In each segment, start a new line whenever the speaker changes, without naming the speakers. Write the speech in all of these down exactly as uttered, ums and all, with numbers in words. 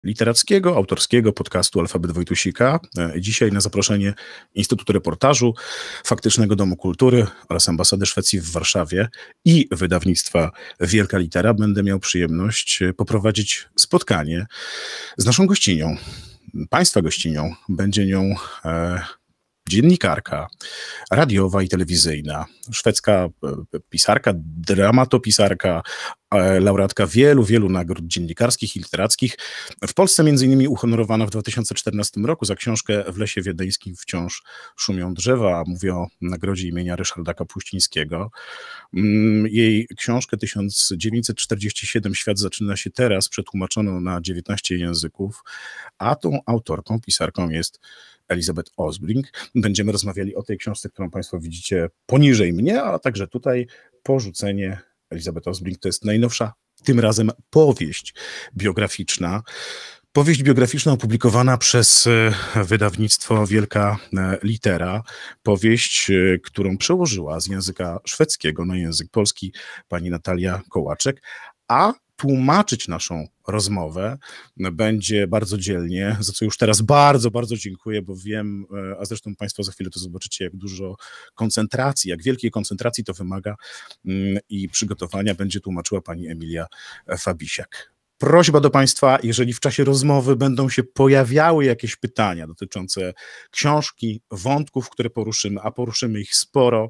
literackiego, autorskiego podcastu Alfabet Wojtusika. Dzisiaj na zaproszenie Instytutu Reportażu, Faktycznego Domu Kultury oraz Ambasady Szwecji w Warszawie i wydawnictwa Wielka Litera będę miał przyjemność poprowadzić spotkanie z naszą gościnią. Państwa gościnią będzie nią e, dziennikarka radiowa i telewizyjna, szwedzka pisarka, dramatopisarka, laureatka wielu, wielu nagród dziennikarskich i literackich. W Polsce między innymi uhonorowana w dwa tysiące czternastym roku za książkę W lesie wiedeńskim wciąż szumią drzewa. Mówię o nagrodzie imienia Ryszarda Kapuścińskiego. Jej książkę tysiąc dziewięćset czterdziesty siódmy Świat zaczyna się teraz przetłumaczono na dziewiętnaście języków, a tą autorką, pisarką jest Elisabeth Osbrink. Będziemy rozmawiali o tej książce, którą Państwo widzicie poniżej mnie, a także tutaj Porzucenie. Elisabeth Osbrink to jest najnowsza, tym razem powieść biograficzna. Powieść biograficzna opublikowana przez wydawnictwo Wielka Litera. Powieść, którą przełożyła z języka szwedzkiego na język polski pani Natalia Kołaczek, a tłumaczyć naszą rozmowę będzie bardzo dzielnie, za co już teraz bardzo, bardzo dziękuję, bo wiem, a zresztą Państwo za chwilę to zobaczycie, jak dużo koncentracji, jak wielkiej koncentracji to wymaga i przygotowania będzie tłumaczyła pani Emilia Fabisiak. Prośba do Państwa, jeżeli w czasie rozmowy będą się pojawiały jakieś pytania dotyczące książki, wątków, które poruszymy, a poruszymy ich sporo,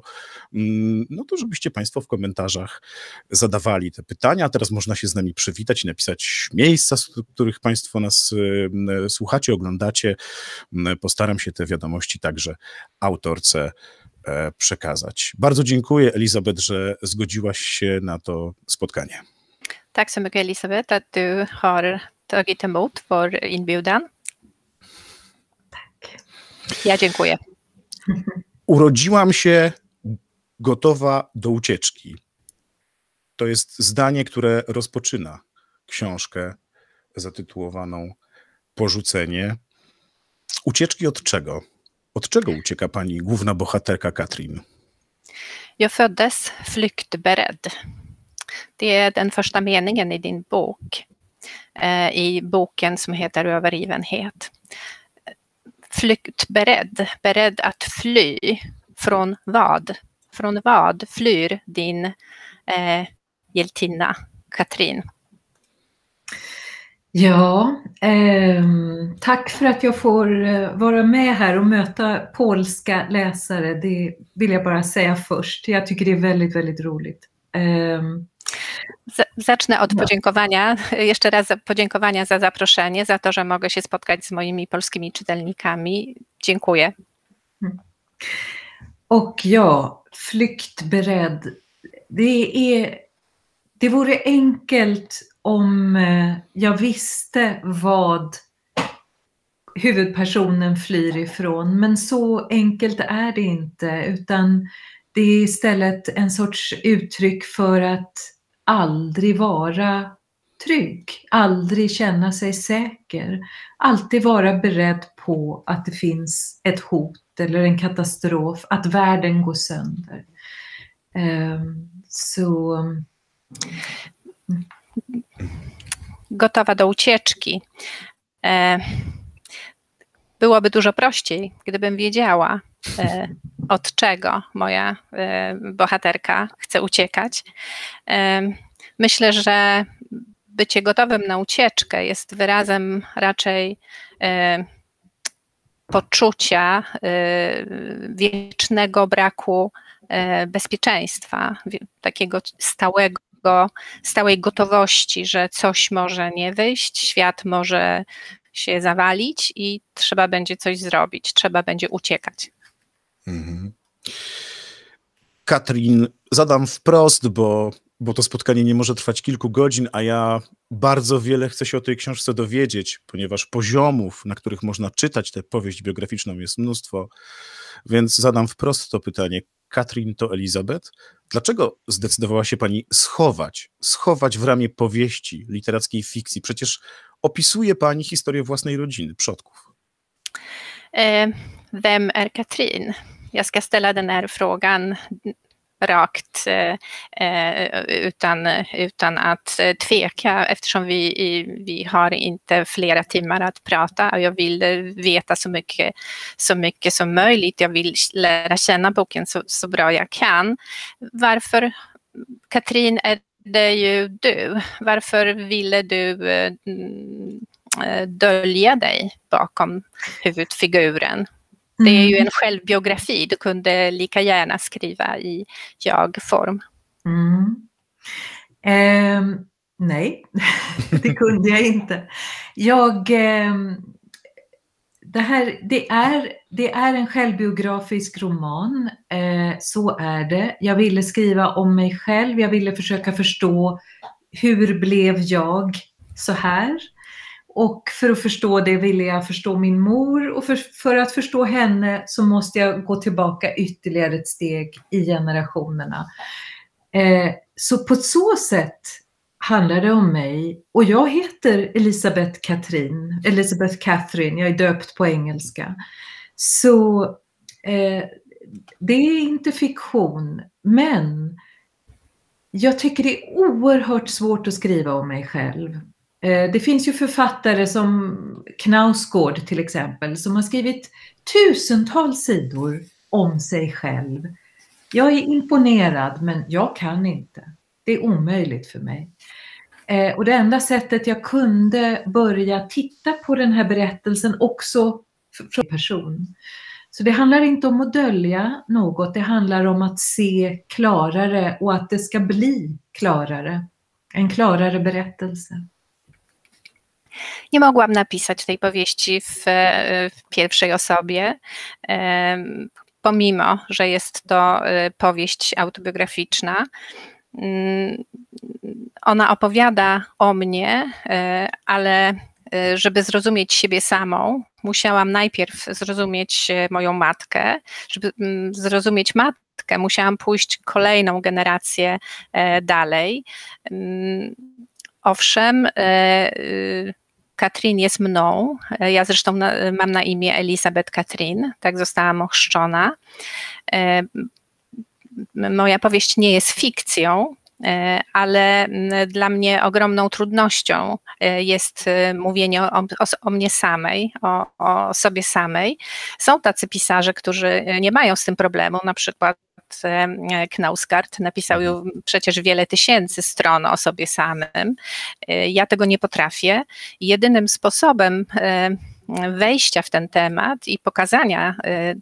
no to żebyście Państwo w komentarzach zadawali te pytania. Teraz można się z nami przywitać i napisać miejsca, z których Państwo nas słuchacie, oglądacie. Postaram się te wiadomości także autorce przekazać. Bardzo dziękuję, Elisabeth, że zgodziłaś się na to spotkanie.
Tack så mycket, Elisabeth, att du har tagit emot vår inbjudan.
Tak.
Ja dziękuję.
Urodziłam się gotowa do ucieczki. To jest zdanie, które rozpoczyna książkę zatytułowaną Porzucenie. Ucieczki od czego? Od czego ucieka pani główna bohaterka Katrin?
Jag föddes flyktberedd. Det är den första meningen i din bok, eh, i boken som heter Övergivenhet. Flyktberedd, beredd att fly. Från vad? Från vad flyr din eh, hjältinna Katrin?
Ja, eh, tack för att jag får eh, vara med här och möta polska läsare. Det vill jag bara säga först. Jag tycker det är väldigt, väldigt roligt. Eh,
Zacznę od podziękowania, jeszcze raz podziękowania za zaproszenie, za to, że mogę się spotkać z moimi polskimi czytelnikami. Dziękuję.
Och ja, flyktberedd. Det är, det vore enkelt om jag visste vad huvudpersonen flyr ifrån, men så enkelt är det inte, utan det är istället en sorts uttryck för att aldrig vara trygg, aldrig känna sig säker, alltid vara beredd på att det finns ett hot eller en katastrof, att världen går sönder. Så...
Gotowa do ucieczki. Byłoby dużo prościej, gdybym wiedziała, od czego moja bohaterka chce uciekać. Myślę, że bycie gotowym na ucieczkę jest wyrazem raczej poczucia wiecznego braku bezpieczeństwa, takiego stałego, stałej gotowości, że coś może nie wyjść, świat może się zawalić i trzeba będzie coś zrobić, trzeba będzie uciekać.
Mhm. Katrin, zadam wprost, bo, bo to spotkanie nie może trwać kilku godzin, a ja bardzo wiele chcę się o tej książce dowiedzieć, ponieważ poziomów, na których można czytać tę powieść biograficzną, jest mnóstwo, więc zadam wprost to pytanie. Katrin to Elisabeth. Dlaczego zdecydowała się pani schować, schować w ramię powieści, literackiej fikcji? Przecież opisuje pani historię własnej rodziny, przodków.
Vem är Katrin? Jag ska ställa den här frågan rakt eh, utan, utan att tveka, eftersom vi, vi har inte flera timmar att prata och jag vill veta så mycket, så mycket som möjligt. Jag vill lära känna boken så, så bra jag kan. Varför, Katrin, är det ju du? Varför ville du eh, dölja dig bakom huvudfiguren? Det är ju en självbiografi, du kunde lika gärna skriva i jag-form.
Mm. Eh, nej, det kunde jag inte. Jag, eh, det, här, det, är, det är en självbiografisk roman, eh, så är det. Jag ville skriva om mig själv, jag ville försöka förstå hur blev jag så här. Och för att förstå det ville jag förstå min mor, och för, för att förstå henne så måste jag gå tillbaka ytterligare ett steg i generationerna. Eh, så på så sätt handlar det om mig, och jag heter Elisabeth Katrin, Elizabeth Catherine, jag är döpt på engelska. Så eh, det är inte fiktion, men jag tycker det är oerhört svårt att skriva om mig själv. Det finns ju författare som Knausgård till exempel, som har skrivit tusentals sidor om sig själv. Jag är imponerad, men jag kan inte. Det är omöjligt för mig. Och det enda sättet jag kunde börja titta på den här berättelsen också från person. Så det handlar inte om att dölja något, det handlar om att se klarare och att det ska bli klarare. En klarare berättelse.
Nie mogłam napisać tej powieści w, w pierwszej osobie, pomimo że jest to powieść autobiograficzna. Ona opowiada o mnie, ale żeby zrozumieć siebie samą, musiałam najpierw zrozumieć moją matkę. Żeby zrozumieć matkę, musiałam pójść kolejną generację dalej. Owszem, Katrin jest mną, ja zresztą na, mam na imię Elisabeth Katrin, tak zostałam ochrzczona. Moja powieść nie jest fikcją, ale dla mnie ogromną trudnością jest mówienie o, o, o mnie samej, o, o sobie samej. Są tacy pisarze, którzy nie mają z tym problemu, na przykład Knausgård napisał już przecież wiele tysięcy stron o sobie samym. Ja tego nie potrafię. Jedynym sposobem wejścia w ten temat i pokazania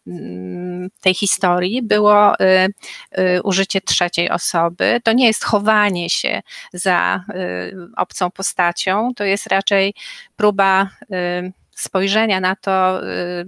tej historii było użycie trzeciej osoby. To nie jest chowanie się za obcą postacią, to jest raczej próba spojrzenia na to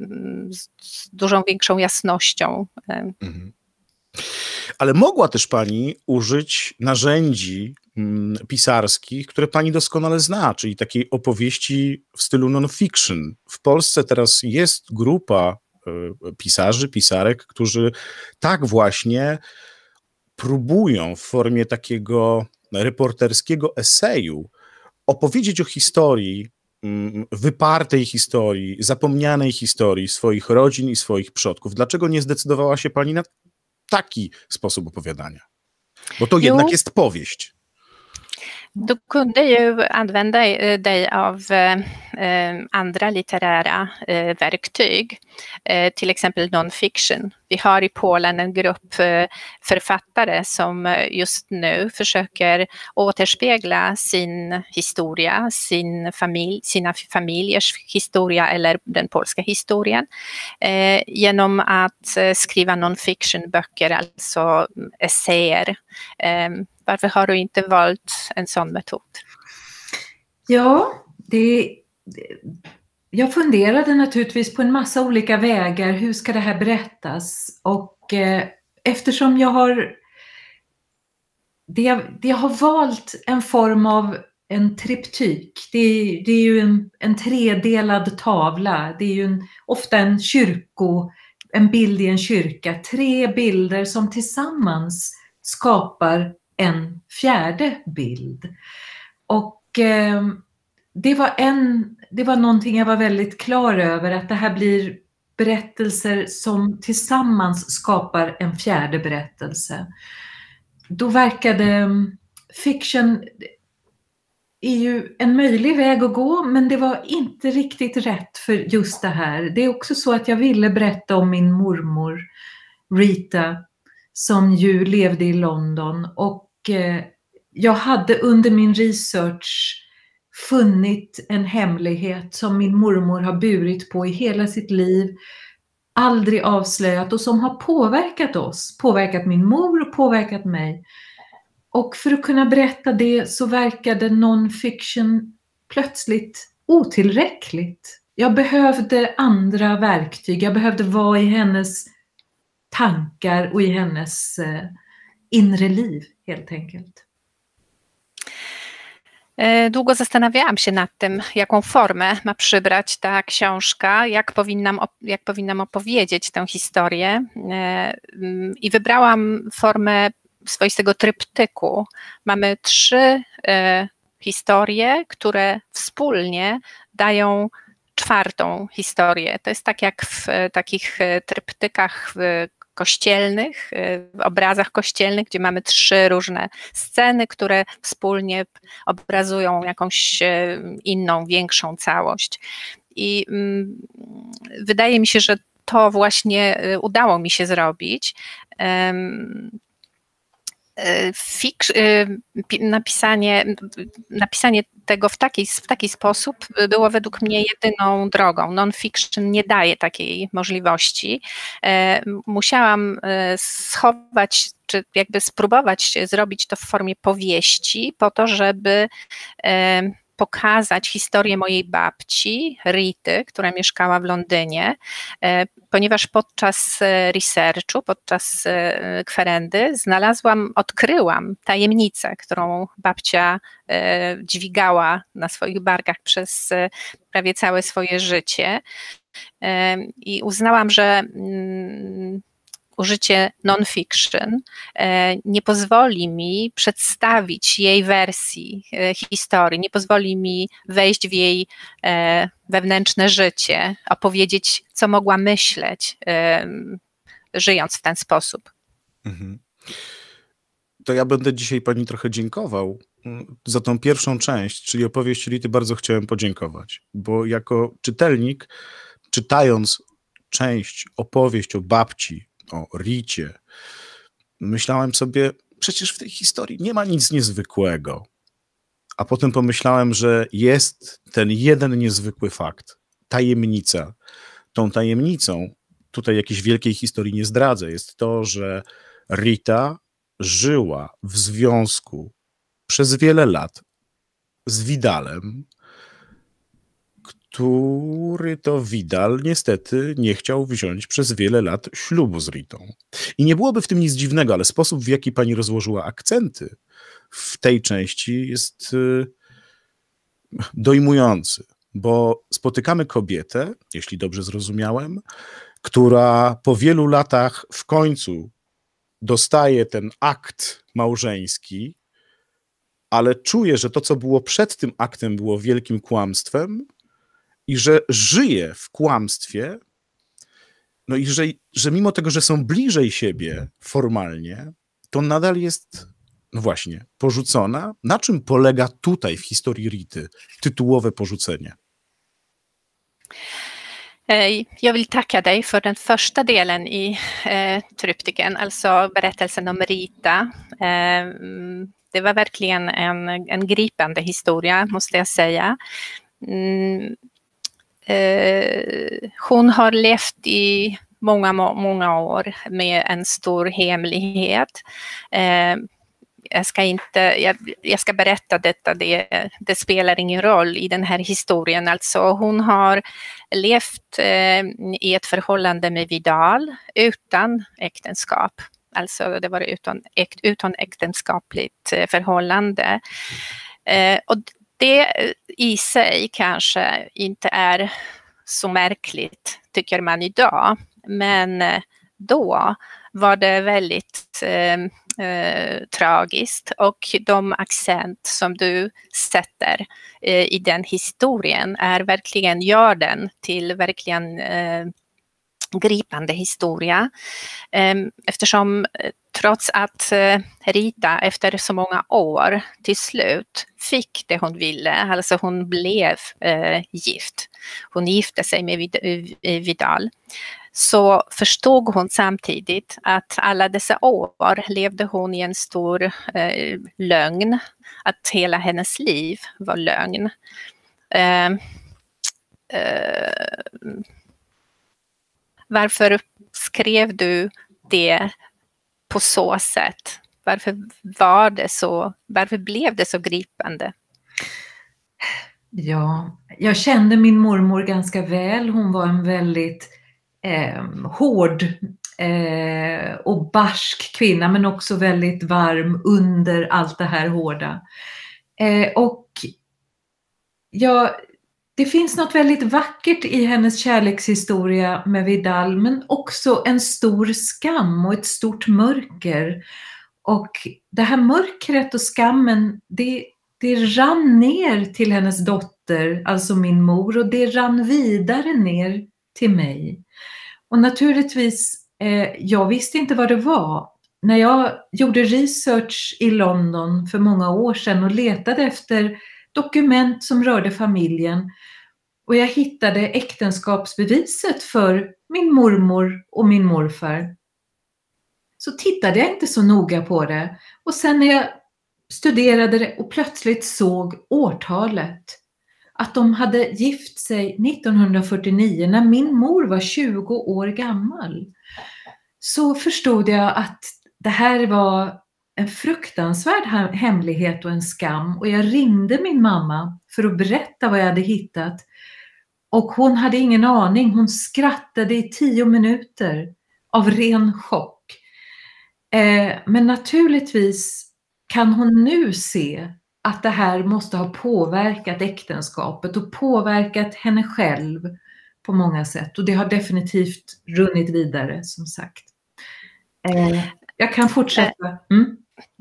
z dużą większą jasnością.
Mhm. Ale mogła też pani użyć narzędzi pisarskich, które pani doskonale zna, czyli takiej opowieści w stylu non-fiction. W Polsce teraz jest grupa pisarzy, pisarek, którzy tak właśnie próbują w formie takiego reporterskiego eseju opowiedzieć o historii, wypartej historii, zapomnianej historii swoich rodzin i swoich przodków. Dlaczego nie zdecydowała się pani na taki sposób opowiadania? Bo to jo. jednak jest powieść.
Du kunde ju använda dig av eh, andra litterära eh, verktyg, eh, till exempel non-fiction. Vi har i Polen en grupp eh, författare som just nu försöker återspegla sin historia, sin familj, sina familjers historia eller den polska historien eh, genom att eh, skriva non-fiction-böcker, alltså essäer. Eh, Varför har du inte valt en sån metod?
Ja, det, jag funderade naturligtvis på en massa olika vägar. Hur ska det här berättas? Och eh, eftersom jag har, det, det jag har valt en form av en triptyk. Det, det är ju en, en tredelad tavla. Det är ju en, ofta en kyrko, en bild i en kyrka. Tre bilder som tillsammans skapar en fjärde bild. Och eh, det var en, det var någonting jag var väldigt klar över, att det här blir berättelser som tillsammans skapar en fjärde berättelse. Då verkade fiction är ju en möjlig väg att gå, men det var inte riktigt rätt för just det här. Det är också så att jag ville berätta om min mormor Rita, som ju levde i London, och eh, jag hade under min research funnit en hemlighet som min mormor har burit på i hela sitt liv, aldrig avslöjat, och som har påverkat oss, påverkat min mor och påverkat mig. Och för att kunna berätta det så verkade non-fiction plötsligt otillräckligt. Jag behövde andra verktyg, jag behövde vara i hennes tankar och i hennes eh, inre liv helt enkelt.
Długo zastanawiałam się nad tym, jaką formę ma przybrać ta książka, jak powinnam, jak powinnam opowiedzieć tę historię, i wybrałam formę swoistego tryptyku. Mamy trzy historie, które wspólnie dają czwartą historię. To jest tak jak w takich tryptykach kościelnych, w obrazach kościelnych, gdzie mamy trzy różne sceny, które wspólnie obrazują jakąś inną, większą całość. I wydaje mi się, że to właśnie udało mi się zrobić. Fiks, napisanie, napisanie tego w taki, w taki sposób było według mnie jedyną drogą. Non-fiction nie daje takiej możliwości. Musiałam schować, czy jakby spróbować zrobić to w formie powieści, po to, żeby pokazać historię mojej babci, Rity, która mieszkała w Londynie, ponieważ podczas researchu, podczas kwerendy znalazłam, odkryłam tajemnicę, którą babcia dźwigała na swoich barkach przez prawie całe swoje życie, i uznałam, że użycie non-fiction nie pozwoli mi przedstawić jej wersji historii, nie pozwoli mi wejść w jej wewnętrzne życie, opowiedzieć, co mogła myśleć, żyjąc w ten sposób.
Mhm. To ja będę dzisiaj pani trochę dziękował za tą pierwszą część, czyli opowieść Rity. Bardzo chciałem podziękować, bo jako czytelnik, czytając część, opowieść o babci, o Ricie, myślałem sobie, przecież w tej historii nie ma nic niezwykłego. A potem pomyślałem, że jest ten jeden niezwykły fakt, tajemnica. Tą tajemnicą, tutaj jakiejś wielkiej historii nie zdradzę, jest to, że Rita żyła w związku przez wiele lat z Vidalem, który to Vidal niestety nie chciał wziąć przez wiele lat ślubu z Ritą. I nie byłoby w tym nic dziwnego, ale sposób, w jaki pani rozłożyła akcenty w tej części, jest dojmujący, bo spotykamy kobietę, jeśli dobrze zrozumiałem, która po wielu latach w końcu dostaje ten akt małżeński, ale czuje, że to, co było przed tym aktem, było wielkim kłamstwem, i że żyje w kłamstwie, no i że, że mimo tego, że są bliżej siebie formalnie, to nadal jest, no właśnie, porzucona. Na czym polega tutaj w historii Rity tytułowe porzucenie?
Jag vill tacka dig för den första delen i eh, tryptiken, alltså berättelsen om Rita. Eh, det var verkligen en, en gripande historia, måste jag säga. Mm. Hon har levt i många, många år med en stor hemlighet. Jag ska inte, jag, jag ska berätta detta, det, det spelar ingen roll i den här historien. Alltså hon har levt i ett förhållande med Vidal utan äktenskap. Alltså det var utan, utan äktenskapligt förhållande. Och det i sig kanske inte är så märkligt, tycker man idag. Men då var det väldigt eh, eh, tragiskt. Och de accent som du sätter eh, i den historien är verkligen, gör den till verkligen eh, gripande historia, eftersom trots att Rita efter så många år till slut fick det hon ville, alltså hon blev eh, gift, hon gifte sig med Vidal, så förstod hon samtidigt att alla dessa år levde hon i en stor eh, lögn, att hela hennes liv var lögn. Eh, eh, varför skrev du det på så sätt? Varför var det så? Varför blev det så gripande?
Ja, jag kände min mormor ganska väl. Hon var en väldigt eh, hård eh, och barsk kvinna, men också väldigt varm under allt det här hårda. Eh, och ja, det finns något väldigt vackert i hennes kärlekshistoria med Vidal, men också en stor skam och ett stort mörker. Och det här mörkret och skammen, det, det rann ner till hennes dotter, alltså min mor, och det rann vidare ner till mig. Och naturligtvis, eh, jag visste inte vad det var. När jag gjorde research i London för många år sedan och letade efter dokument som rörde familjen, och jag hittade äktenskapsbeviset för min mormor och min morfar, så tittade jag inte så noga på det. Och sen när jag studerade det och plötsligt såg årtalet, att de hade gift sig nittonhundrafyrtionio när min mor var tjugo år gammal, så förstod jag att det här var en fruktansvärd hemlighet och en skam. Och jag ringde min mamma för att berätta vad jag hade hittat. Och hon hade ingen aning. Hon skrattade i tio minuter av ren chock. Eh, men naturligtvis kan hon nu se att det här måste ha påverkat äktenskapet och påverkat henne själv på många sätt. Och det har definitivt runnit vidare, som sagt. Eh, jag kan fortsätta. Mm.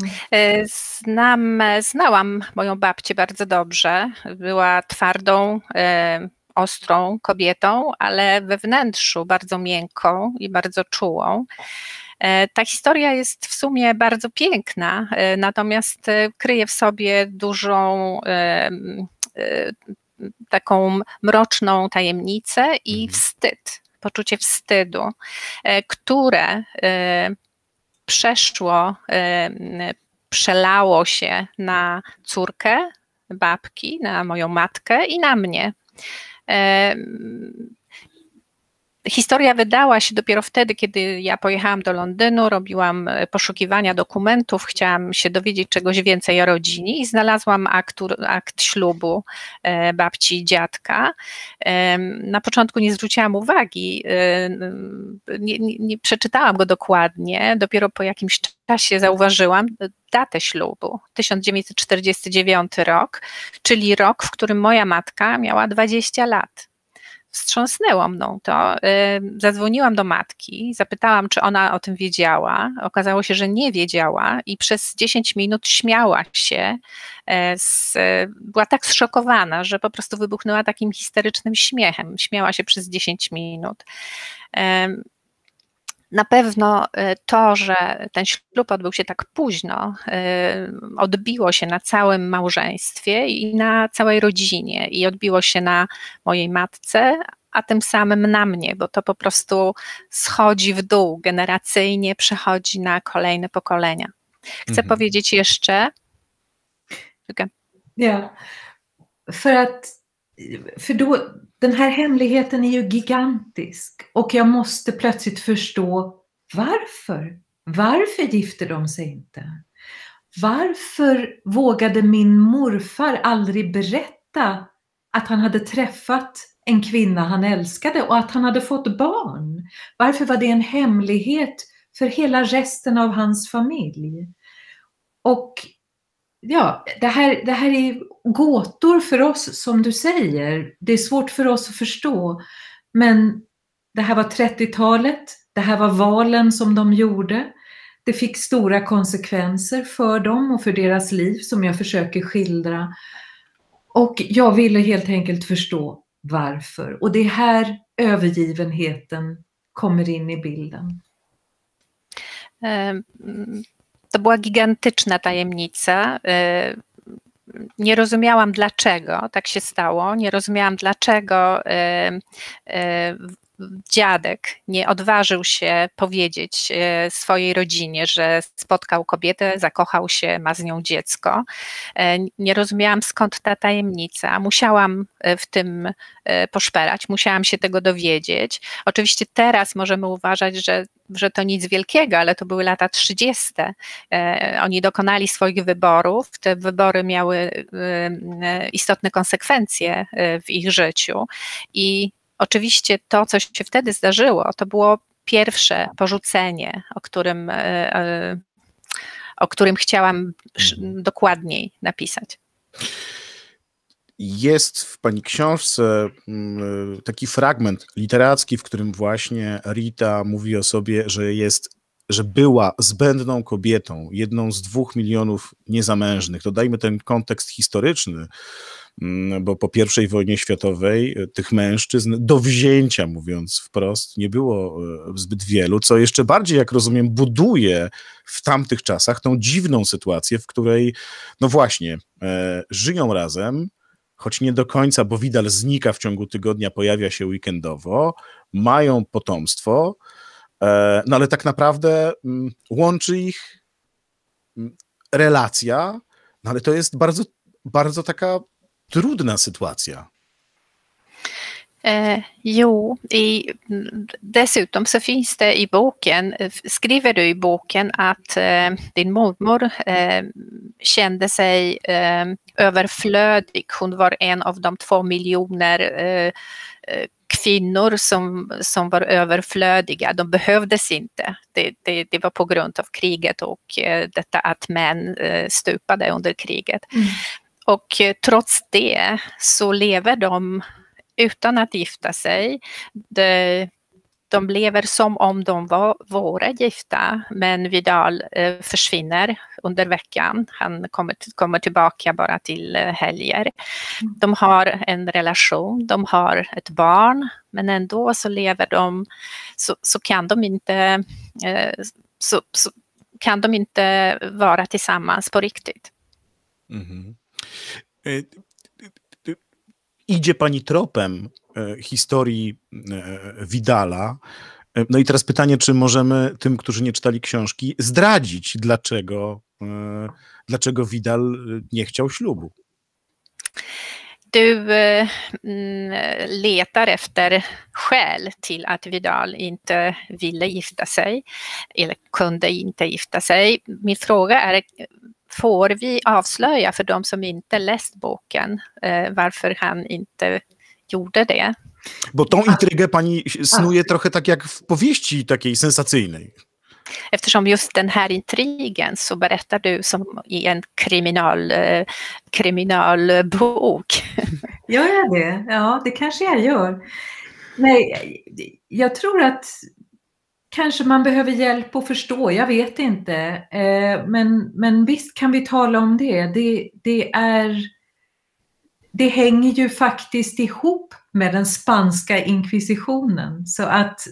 Znam, znałam moją babcię bardzo dobrze. Była twardą, e, ostrą kobietą, ale we wnętrzu bardzo miękką i bardzo czułą. E, ta historia jest w sumie bardzo piękna, e, natomiast kryje w sobie dużą e, e, taką mroczną tajemnicę i wstyd, poczucie wstydu, e, które e, przeszło, przelało się na córkę babki, na moją matkę i na mnie. Historia wydała się dopiero wtedy, kiedy ja pojechałam do Londynu, robiłam poszukiwania dokumentów, chciałam się dowiedzieć czegoś więcej o rodzinie i znalazłam akt, akt ślubu babci i dziadka. Na początku nie zwróciłam uwagi, nie, nie, nie przeczytałam go dokładnie, dopiero po jakimś czasie zauważyłam datę ślubu, tysiąc dziewięćset czterdziesty dziewiąty rok, czyli rok, w którym moja matka miała dwadzieścia lat. Wstrząsnęło mną to. Zadzwoniłam do matki, zapytałam, czy ona o tym wiedziała. Okazało się, że nie wiedziała i przez dziesięć minut śmiała się. Z, była tak zszokowana, że po prostu wybuchnęła takim histerycznym śmiechem. Śmiała się przez dziesięć minut. Na pewno to, że ten ślub odbył się tak późno, odbiło się na całym małżeństwie i na całej rodzinie i odbiło się na mojej matce, a tym samym na mnie, bo to po prostu schodzi w dół generacyjnie, przechodzi na kolejne pokolenia. Chcę mhm. powiedzieć jeszcze... Okay.
Ja, för att För då, den här hemligheten är ju gigantisk och jag måste plötsligt förstå varför. Varför gifte de sig inte? Varför vågade min morfar aldrig berätta att han hade träffat en kvinna han älskade och att han hade fått barn? Varför var det en hemlighet för hela resten av hans familj? Och ja, det här, det här är gåtor för oss, som du säger. Det är svårt för oss att förstå. Men det här var trettiotalet. Det här var valen som de gjorde. Det fick stora konsekvenser för dem och för deras liv som jag försöker skildra. Och jag ville helt enkelt förstå varför. Och det är här övergivenheten kommer in i bilden?
To była gigantyczna tajemnica. Nie rozumiałam, dlaczego tak się stało. Nie rozumiałam, dlaczego dziadek nie odważył się powiedzieć swojej rodzinie, że spotkał kobietę, zakochał się, ma z nią dziecko. Nie rozumiałam, skąd ta tajemnica. Musiałam w tym poszperać, musiałam się tego dowiedzieć. Oczywiście teraz możemy uważać, że, że to nic wielkiego, ale to były lata trzydzieste. Oni dokonali swoich wyborów. Te wybory miały istotne konsekwencje w ich życiu i oczywiście to, co się wtedy zdarzyło, to było pierwsze porzucenie, o którym, o którym chciałam dokładniej napisać.
Jest w pani książce taki fragment literacki, w którym właśnie Rita mówi o sobie, że jest, że była zbędną kobietą, jedną z dwóch milionów niezamężnych. Dodajmy ten kontekst historyczny, bo po pierwszej wojnie światowej tych mężczyzn do wzięcia, mówiąc wprost, nie było zbyt wielu, co jeszcze bardziej, jak rozumiem, buduje w tamtych czasach tą dziwną sytuację, w której, no właśnie, e, żyją razem, choć nie do końca, bo Vidal znika w ciągu tygodnia, pojawia się weekendowo, mają potomstwo, e, no ale tak naprawdę m, łączy ich m, relacja, no ale to jest bardzo, bardzo taka trudna sytuacja.
Eh, jo, i, dessutom så finns det i boken, skriver du i boken att eh, din mormor eh, kände sig eh, överflödig. Hon var en av de två miljoner eh, kvinnor som, som var överflödiga. De behövdes inte. Det, det, det var på grund av kriget och eh, detta att män eh, stupade under kriget. Mm. Och trots det så lever de utan att gifta sig. De, de lever som om de var, vore gifta, men Vidal eh, försvinner under veckan. Han kommer, kommer tillbaka bara till eh, helger. De har en relation, de har ett barn, men ändå så lever de, så, så kan de inte eh, så, så kan de inte vara tillsammans på riktigt.
Mm-hmm. Idzie pani tropem historii Vidala. No i teraz pytanie, czy możemy tym, którzy nie czytali książki, zdradzić, dlaczego, dlaczego Vidal nie chciał ślubu?
Du eh, letar efter skäl till att Vidal inte ville gifta sig eller kunde inte gifta sig. Min fråga är, får vi avslöja för de som inte läst boken eh, varför han inte gjorde det?
Bo tą intrygę pani snuje trochę tak jak w powieści takiej sensacyjnej.
Eftersom just den här intrigen så berättar du som i en kriminal, eh, kriminalbok.
Gör jag det? Ja, det kanske jag gör. Nej, jag tror att kanske man behöver hjälp att förstå, jag vet inte. Eh, men, men visst kan vi tala om det. Det, det är... Det hänger ju faktiskt ihop med den spanska inkvisitionen. Så att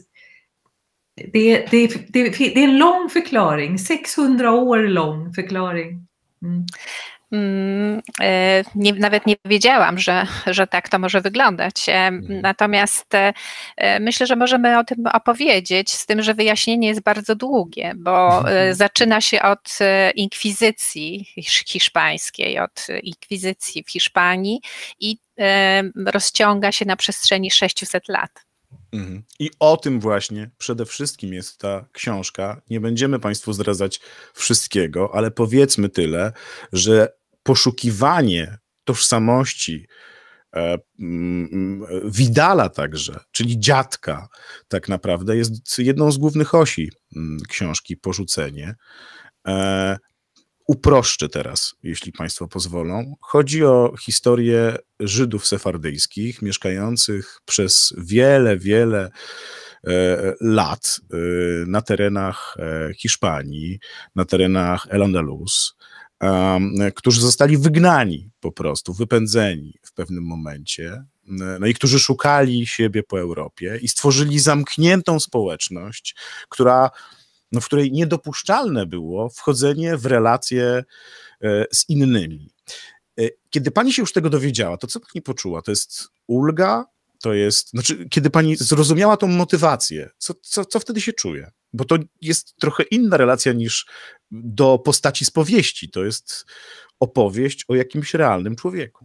det, det, det, det är en lång förklaring, sexhundra år lång förklaring. Mm.
Mm, e, nie, nawet nie wiedziałam, że, że tak to może wyglądać. E, natomiast e, myślę, że możemy o tym opowiedzieć, z tym, że wyjaśnienie jest bardzo długie, bo e, zaczyna się od e, inkwizycji hiszpańskiej, od inkwizycji w Hiszpanii i e, rozciąga się na przestrzeni sześciuset lat.
Mhm. I o tym właśnie przede wszystkim jest ta książka. Nie będziemy państwu zdradzać wszystkiego, ale powiedzmy tyle, że poszukiwanie tożsamości e, mm, Vidala także, czyli dziadka tak naprawdę, jest jedną z głównych osi mm, książki Porzucenie. E, uproszczę teraz, jeśli państwo pozwolą. Chodzi o historię Żydów sefardyjskich mieszkających przez wiele, wiele e, lat e, na terenach e, Hiszpanii, na terenach El-Andalus, e, którzy zostali wygnani po prostu, wypędzeni w pewnym momencie no i którzy szukali siebie po Europie i stworzyli zamkniętą społeczność, która, no, w której niedopuszczalne było wchodzenie w relacje z innymi. Kiedy pani się już tego dowiedziała, to co pani poczuła? To jest ulga? To jest, znaczy, kiedy pani zrozumiała tą motywację, co, co, co wtedy się czuje? Bo to jest trochę inna relacja niż do postaci z powieści. To jest opowieść o jakimś realnym człowieku.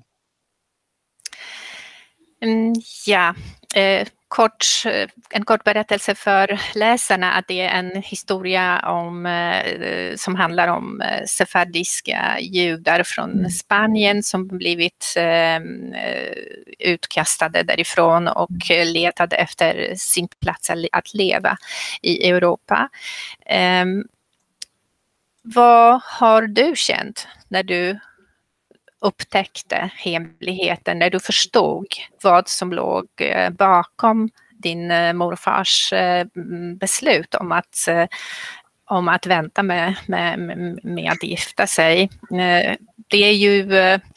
Ja, kort, en kort berättelse för läsarna att det är en historia om, som handlar om sefardiska judar från Spanien som blivit utkastade därifrån och letade efter sin plats att leva i Europa. Vad har du känt när du upptäckte hemligheten, när du förstod vad som låg bakom din morfars beslut om att, om att vänta med, med, med att gifta sig? Det är ju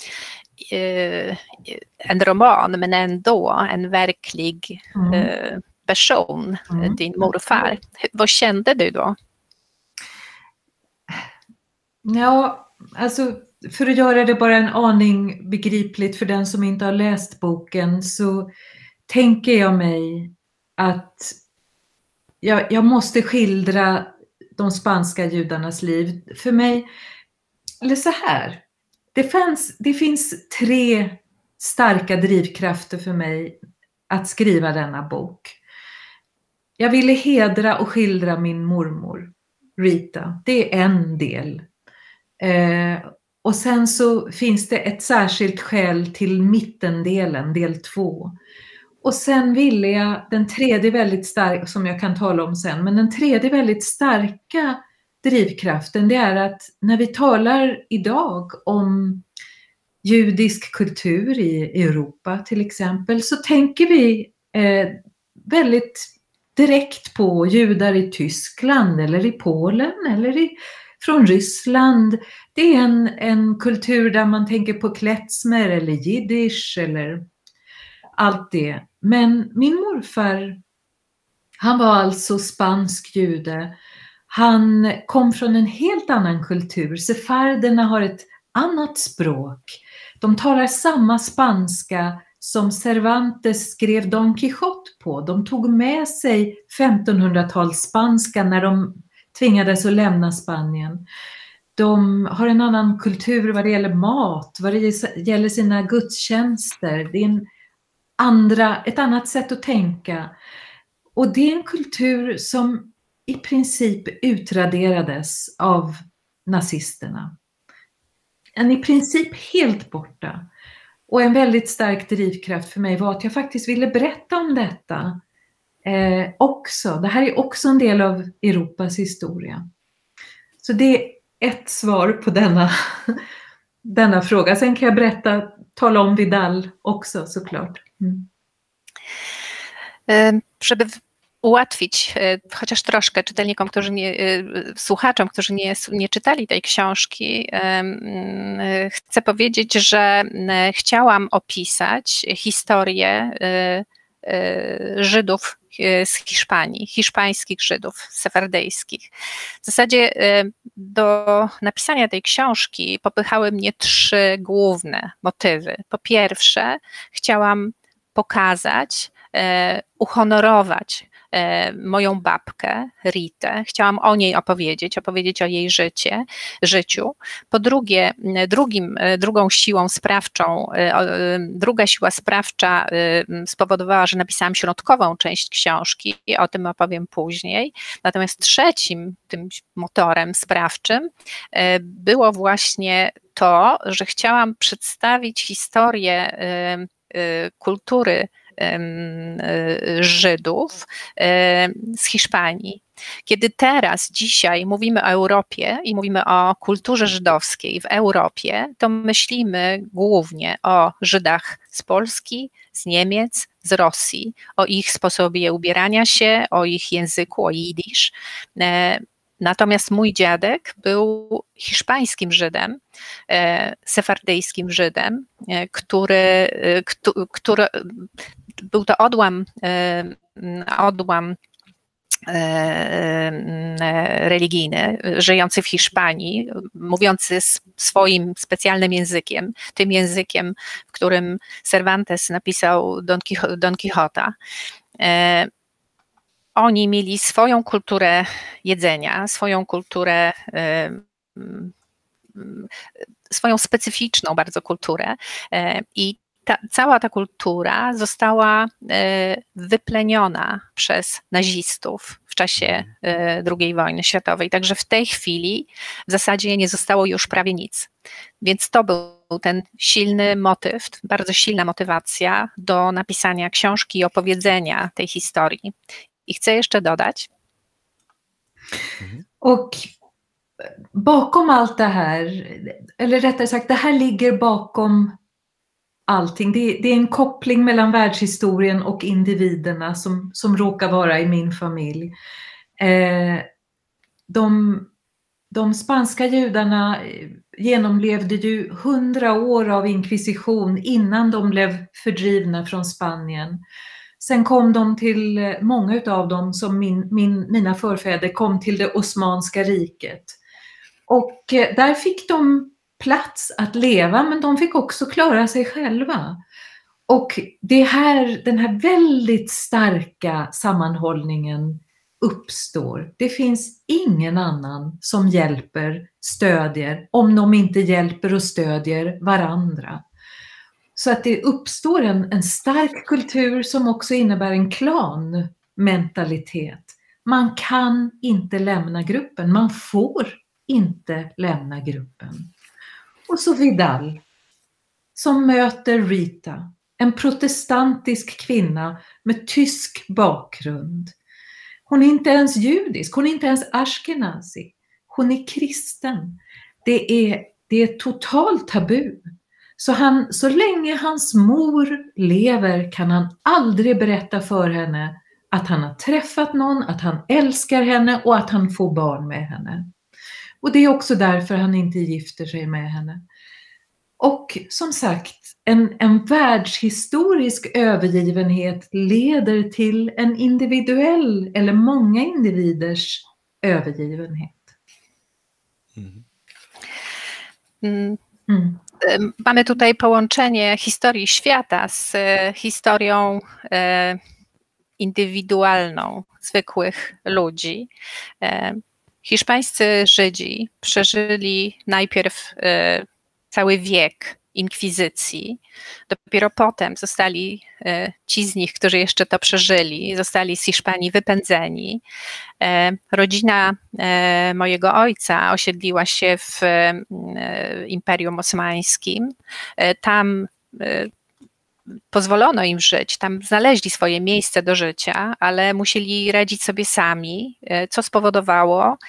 en roman, men ändå en verklig mm. person, mm. din morfar. Vad kände du då?
Ja, alltså för att göra det bara en aning begripligt för den som inte har läst boken, så tänker jag mig att jag, jag måste skildra de spanska judarnas liv. För mig, eller så här, det, fanns, det finns tre starka drivkrafter för mig att skriva denna bok. Jag ville hedra och skildra min mormor, Rita. Det är en del. Eh, och sen så finns det ett särskilt skäl till mittendelen, del två. Och sen ville jag, den tredje väldigt stark, som jag kan tala om sen, men den tredje väldigt starka drivkraften, det är att när vi talar idag om judisk kultur i Europa till exempel, så tänker vi eh, väldigt direkt på judar i Tyskland eller i Polen eller i, från Ryssland. Det är en, en kultur där man tänker på klezmer eller jiddisch eller allt det. Men min morfar, han var alltså spansk jude. Han kom från en helt annan kultur. Sefarderna har ett annat språk. De talar samma spanska som Cervantes skrev Don Quijote på. De tog med sig femtonhundratals spanska när de tvingades att lämna Spanien. De har en annan kultur vad det gäller mat, vad det gäller sina gudstjänster. Det är en andra, ett annat sätt att tänka. Och det är en kultur som i princip utraderades av nazisterna. En i princip helt borta. Och en väldigt stark drivkraft för mig var att jag faktiskt ville berätta om detta eh, också. Det här är också en del av Europas historia. Så det är ett svar på denna, denna fråga. Sen kan jag berätta, tala om Vidal också såklart. Mm.
Żeby ułatwić chociaż troszkę czytelnikom, którzy nie, słuchaczom, którzy nie, nie czytali tej książki, chcę powiedzieć, że chciałam opisać historię Żydów z Hiszpanii, hiszpańskich Żydów sefardyjskich. W zasadzie do napisania tej książki popychały mnie trzy główne motywy. Po pierwsze, chciałam pokazać, uhonorować moją babkę, Ritę. Chciałam o niej opowiedzieć, opowiedzieć o jej życie, życiu. Po drugie, drugim, drugą siłą sprawczą, druga siła sprawcza spowodowała, że napisałam środkową część książki i o tym opowiem później. Natomiast trzecim tym motorem sprawczym było właśnie to, że chciałam przedstawić historię kultury Żydów z Hiszpanii. Kiedy teraz, dzisiaj mówimy o Europie i mówimy o kulturze żydowskiej w Europie, to myślimy głównie o Żydach z Polski, z Niemiec, z Rosji, o ich sposobie ubierania się, o ich języku, o jidysz. Natomiast mój dziadek był hiszpańskim Żydem, sefardyjskim Żydem, który, który był to odłam, odłam religijny, żyjący w Hiszpanii, mówiący swoim specjalnym językiem, tym językiem, w którym Cervantes napisał Don, Quich- Don Quixota. Oni mieli swoją kulturę jedzenia, swoją kulturę, swoją specyficzną bardzo kulturę i ta, cała ta kultura została wypleniona przez nazistów w czasie drugiej wojny światowej. Także w tej chwili w zasadzie nie zostało już prawie nic. Więc to był ten silny motyw, bardzo silna motywacja do napisania książki i opowiedzenia tej historii. I chcę jeszcze dodać.
Och bakom allt det här, eller rättare sagt, det här ligger bakom allting. Det, det är en koppling mellan världshistorien och individerna som, som råkar vara i min familj. Eh, de, de spanska judarna genomlevde ju hundra år av inkvisition innan de blev fördrivna från Spanien. Sen kom de till, många av dem som min, min, mina förfäder kom till det Osmanska riket. Och där fick de plats att leva, men de fick också klara sig själva. Och det här, den här väldigt starka sammanhållningen uppstår. Det finns ingen annan som hjälper, stödjer, om de inte hjälper och stödjer varandra. Så att det uppstår en, en stark kultur som också innebär en klanmentalitet. Man kan inte lämna gruppen, man får inte lämna gruppen. Och så Vidal, som möter Rita, en protestantisk kvinna med tysk bakgrund. Hon är inte ens judisk, hon är inte ens ashkenazi. Hon är kristen. Det är, det är totalt tabu. Så, han, så länge hans mor lever kan han aldrig berätta för henne att han har träffat någon, att han älskar henne och att han får barn med henne. Och det är också därför han inte gifter sig med henne. Och som sagt, en, en världshistorisk övergivenhet leder till en individuell eller många individers övergivenhet.
Mm. Mm. Mamy tutaj połączenie historii świata z historią e, indywidualną zwykłych ludzi. E, hiszpańscy Żydzi przeżyli najpierw e, cały wiek inkwizycji. Dopiero potem zostali e, ci z nich, którzy jeszcze to przeżyli, zostali z Hiszpanii wypędzeni. E, rodzina e, mojego ojca osiedliła się w e, Imperium Osmańskim. E, tam e, pozwolono im żyć, tam znaleźli swoje miejsce do życia, ale musieli radzić sobie sami, co spowodowało,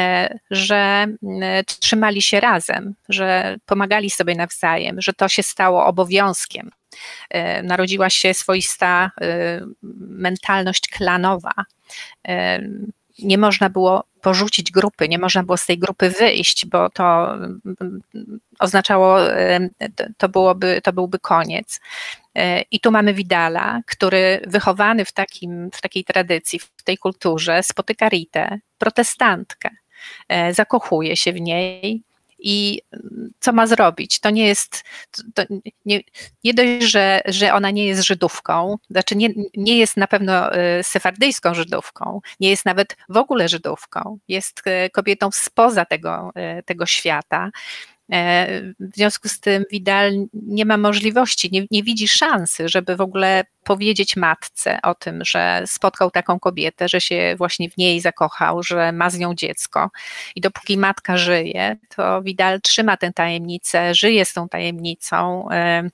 że trzymali się razem, że pomagali sobie nawzajem, że to się stało obowiązkiem. Narodziła się swoista mentalność klanowa. Nie można było porzucić grupy, nie można było z tej grupy wyjść, bo to oznaczało, to, byłoby, to byłby koniec. I tu mamy Vidala, który wychowany w, takim, w takiej tradycji, w tej kulturze, spotyka Ritę, protestantkę, zakochuje się w niej. I co ma zrobić? To nie jest, to nie, nie dość, że, że ona nie jest Żydówką, znaczy nie, nie jest na pewno sefardyjską Żydówką, nie jest nawet w ogóle Żydówką, jest kobietą spoza tego, tego świata. W związku z tym Vidal nie ma możliwości, nie, nie widzi szansy, żeby w ogóle powiedzieć matce o tym, że spotkał taką kobietę, że się właśnie w niej zakochał, że ma z nią dziecko. I dopóki matka żyje, to Vidal trzyma tę tajemnicę, żyje z tą tajemnicą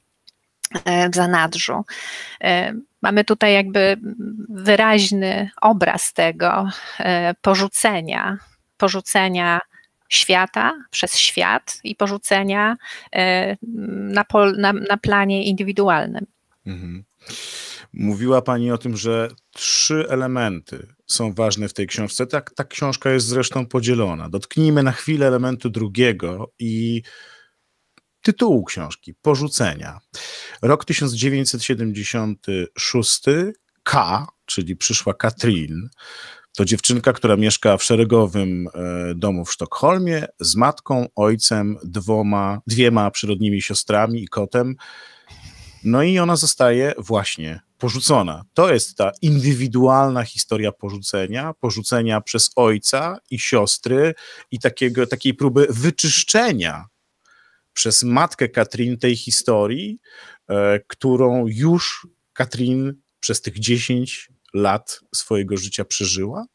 w zanadrzu. Mamy tutaj jakby wyraźny obraz tego porzucenia, porzucenia świata przez świat i porzucenia na, pol, na, na planie indywidualnym.
Mhm. Mówiła pani o tym, że trzy elementy są ważne w tej książce. Tak, ta książka jest zresztą podzielona. Dotknijmy na chwilę elementu drugiego i tytułu książki, Porzucenia. Rok tysiąc dziewięćset siedemdziesiąty szósty, K, czyli przyszła Katrin, to dziewczynka, która mieszka w szeregowym e, domu w Sztokholmie z matką, ojcem, dwoma, dwiema przyrodnimi siostrami i kotem. No i ona zostaje właśnie porzucona. To jest ta indywidualna historia porzucenia, porzucenia przez ojca i siostry i takiego, takiej próby wyczyszczenia przez matkę Katrin tej historii, e, którą już Katrin przez tych dziesięć lat swojego życia przeżyła?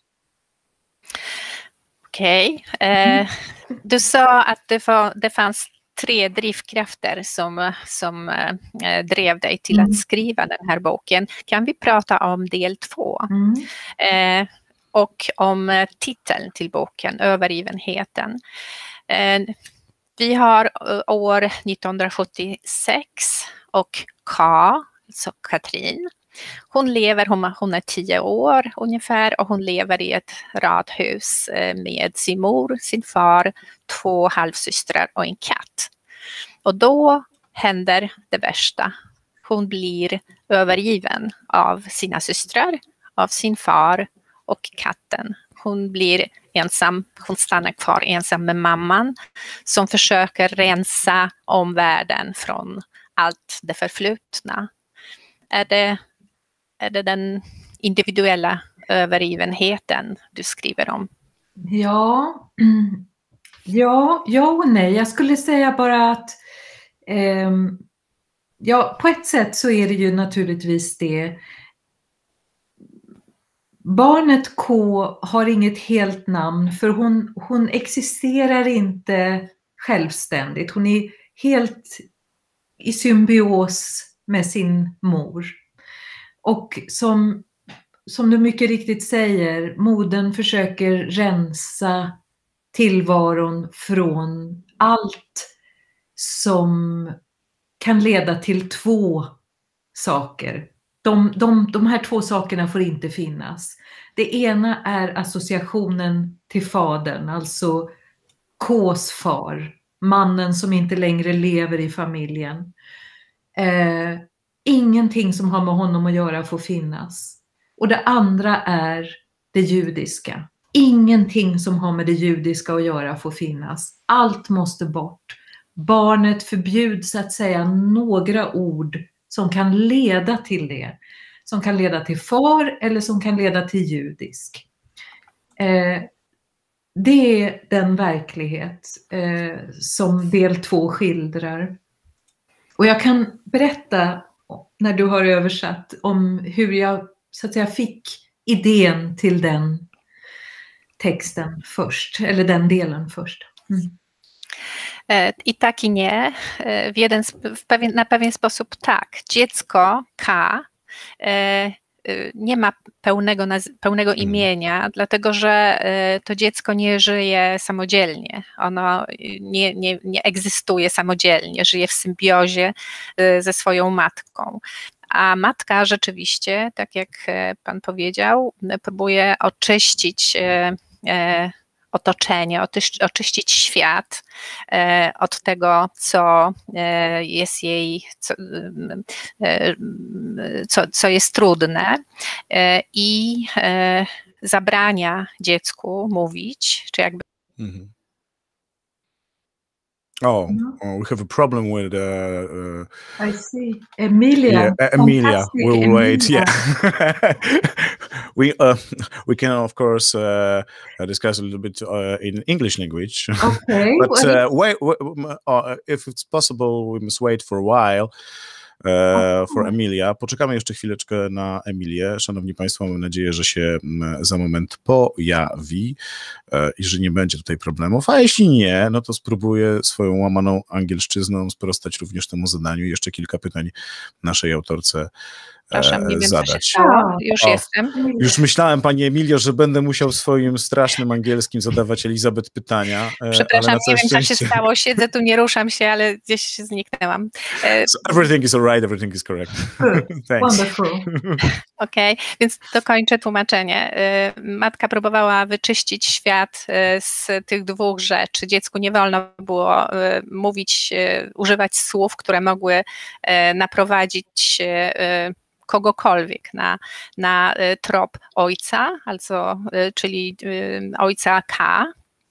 Okej. Okay. Eh, du sa att det, var, det fanns tre drivkrafter som, som eh, drev dig till
Mm.
att skriva den här boken. Kan vi prata om del två?
Mm.
Eh, och om eh, titeln till boken, Övergivenheten. Eh, vi har eh, år nittonhundrasjuttiosex och K, alltså Katrin. Hon lever, hon, hon är tio år ungefär och hon lever i ett radhus eh, med sin mor, sin far, två halvsystrar och en katt. Och då händer det värsta. Hon blir övergiven av sina systrar, av sin far och katten. Hon blir ensam, hon stannar kvar ensam med mamman som försöker rensa omvärlden från allt det förflutna. Är det, är det den individuella övergivenheten du skriver om?
Ja, ja, ja och nej. Jag skulle säga bara att ehm, ja, på ett sätt så är det ju naturligtvis det. Barnet K har inget helt namn för hon, hon existerar inte självständigt. Hon är helt i symbios med sin mor. Och som, som du mycket riktigt säger, modern försöker rensa tillvaron från allt som kan leda till två saker. De, de, de här två sakerna får inte finnas. Det ena är associationen till fadern, alltså K:s far, mannen som inte längre lever i familjen. Eh, ingenting som har med honom att göra får finnas. Och det andra är det judiska. Ingenting som har med det judiska att göra får finnas. Allt måste bort. Barnet förbjuds att säga några ord som kan leda till det. Som kan leda till far eller som kan leda till judisk. Eh, det är den verklighet eh, som del två skildrar. Och jag kan berätta när du har översatt om hur jag så att säga fick idén till den texten först, eller den delen först. Mm.
I tak i nie. W jeden, w pewien, na pewien sposób tak. Dziecko K e, nie ma pełnego, pełnego imienia, dlatego że to dziecko nie żyje samodzielnie. Ono nie, nie, nie egzystuje samodzielnie, żyje w symbiozie ze swoją matką. A matka rzeczywiście, tak jak pan powiedział, próbuje oczyścić otoczenie, oczyścić świat od tego, co jest jej, co, co, co jest trudne i zabrania dziecku mówić, czy jakby
Mm-hmm. Oh, oh, we have a problem with. Uh, uh,
I see. Emilia.
Yeah, Emilia. We'll
Emilia.
wait. Yeah, we uh, we can of course uh, discuss a little bit uh, in English language.
Okay.
But uh, wait, wait uh, if it's possible, we must wait for a while. Uh, for Emilia. Poczekamy jeszcze chwileczkę na Emilię. Szanowni Państwo, mam nadzieję, że się za moment pojawi uh, i że nie będzie tutaj problemów, a jeśli nie, no to spróbuję swoją łamaną angielszczyzną sprostać również temu zadaniu. Jeszcze kilka pytań naszej autorce
Przepraszam, nie wiem,
zadać.
co się stało. Już
O,
jestem.
Już myślałem, Pani Emilio, że będę musiał swoim strasznym angielskim zadawać Elizabeth pytania,
Przepraszam,
ale na
nie
całe
wiem,
szczęście...
co się stało. Siedzę tu, nie ruszam się, ale gdzieś zniknęłam.
So everything is all right, everything is correct. Thanks.
Wonderful.
Okej, okay, więc dokończę tłumaczenie. Matka próbowała wyczyścić świat z tych dwóch rzeczy. Dziecku nie wolno było mówić, używać słów, które mogły naprowadzić kogokolwiek na, na trop ojca, also, czyli ojca K.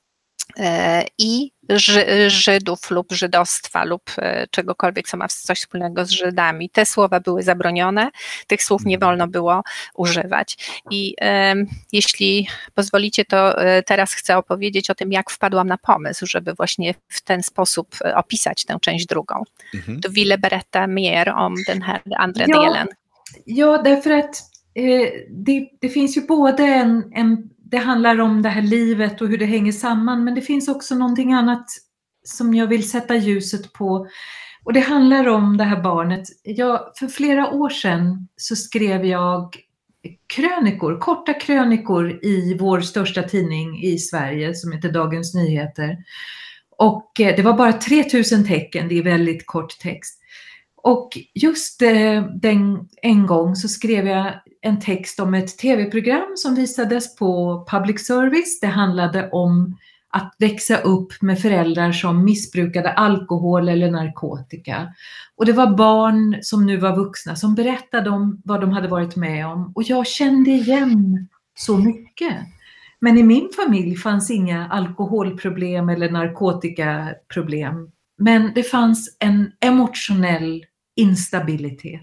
i Ży, Żydów lub żydostwa lub czegokolwiek, co ma coś wspólnego z Żydami. Te słowa były zabronione, tych słów nie wolno było używać. I e, jeśli pozwolicie, to teraz chcę opowiedzieć o tym, jak wpadłam na pomysł, żeby właśnie w ten sposób opisać tę część drugą. Mhm. Du ville berätta mer om den här andra
ja,
delen.
Ja, därför att eh, det, det finns ju både en, en det handlar om det här livet och hur det hänger samman, men det finns också någonting annat som jag vill sätta ljuset på. Och det handlar om det här barnet. Jag, för flera år sedan så skrev jag krönikor, korta krönikor i vår största tidning i Sverige som heter Dagens Nyheter. Och det var bara tre tusen tecken, det är väldigt kort text. Och just eh, den, en gång så skrev jag en text om ett tv-program som visades på public service. Det handlade om att växa upp med föräldrar som missbrukade alkohol eller narkotika. Och det var barn som nu var vuxna som berättade om vad de hade varit med om. Och jag kände igen så mycket. Men i min familj fanns inga alkoholproblem eller narkotikaproblem. Men det fanns en emotionell instabilitet.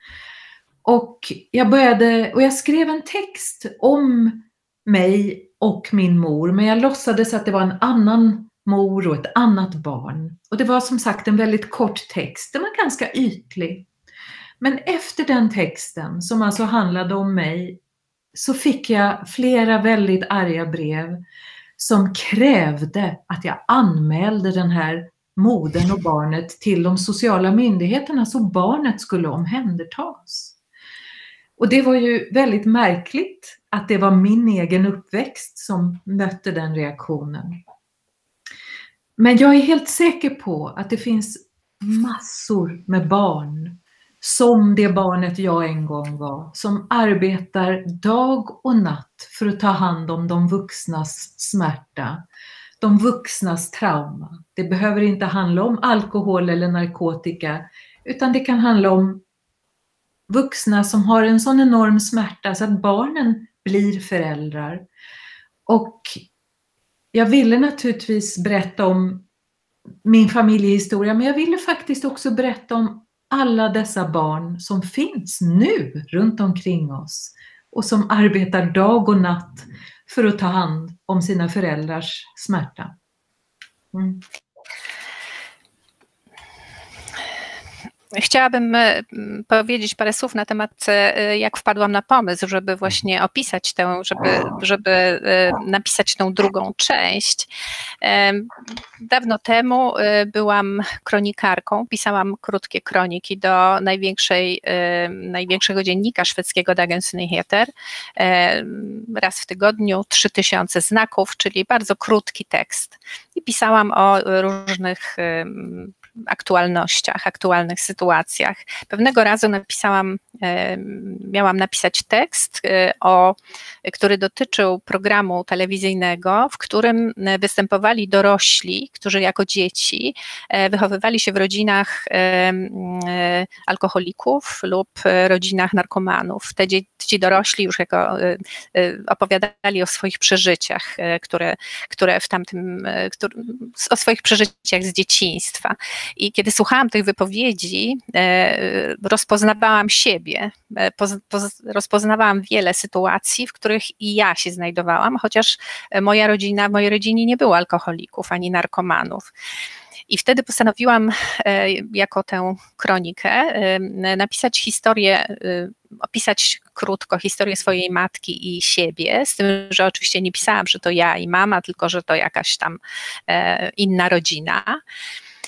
Och jag började, och jag skrev en text om mig och min mor, men jag låtsades att det var en annan mor och ett annat barn. Och det var som sagt en väldigt kort text, den var ganska ytlig. Men efter den texten, som alltså handlade om mig, så fick jag flera väldigt arga brev som krävde att jag anmälde den här modern och barnet till de sociala myndigheterna så barnet skulle omhändertas. Och det var ju väldigt märkligt att det var min egen uppväxt som mötte den reaktionen. Men jag är helt säker på att det finns massor med barn som det barnet jag en gång var, som arbetar dag och natt för att ta hand om de vuxnas smärta, de vuxnas trauma. Det behöver inte handla om alkohol eller narkotika, utan det kan handla om vuxna som har en sån enorm smärta så att barnen blir föräldrar. Och jag ville naturligtvis berätta om min familjehistoria, men jag ville faktiskt också berätta om alla dessa barn som finns nu runt omkring oss och som arbetar dag och natt för att ta hand om sina föräldrars smärta. Mm.
Chciałabym powiedzieć parę słów na temat, jak wpadłam na pomysł, żeby właśnie opisać tę, żeby, żeby napisać tą drugą część. Dawno temu byłam kronikarką, pisałam krótkie kroniki do największej, największego dziennika szwedzkiego Dagens Nyheter. Raz w tygodniu, trzy tysiące znaków, czyli bardzo krótki tekst. I pisałam o różnych aktualnościach, aktualnych sytuacjach. Pewnego razu napisałam, miałam napisać tekst, o, który dotyczył programu telewizyjnego, w którym występowali dorośli, którzy jako dzieci wychowywali się w rodzinach alkoholików lub rodzinach narkomanów. Te ci dorośli już jako opowiadali o swoich przeżyciach, które, które w tamtym, które, o swoich przeżyciach z dzieciństwa. I kiedy słuchałam tych wypowiedzi, rozpoznawałam siebie, rozpoznawałam wiele sytuacji, w których i ja się znajdowałam, chociaż moja rodzina, w mojej rodzinie nie było alkoholików ani narkomanów. I wtedy postanowiłam jako tę kronikę napisać historię, opisać krótko historię swojej matki i siebie, z tym, że oczywiście nie pisałam, że to ja i mama, tylko że to jakaś tam inna rodzina.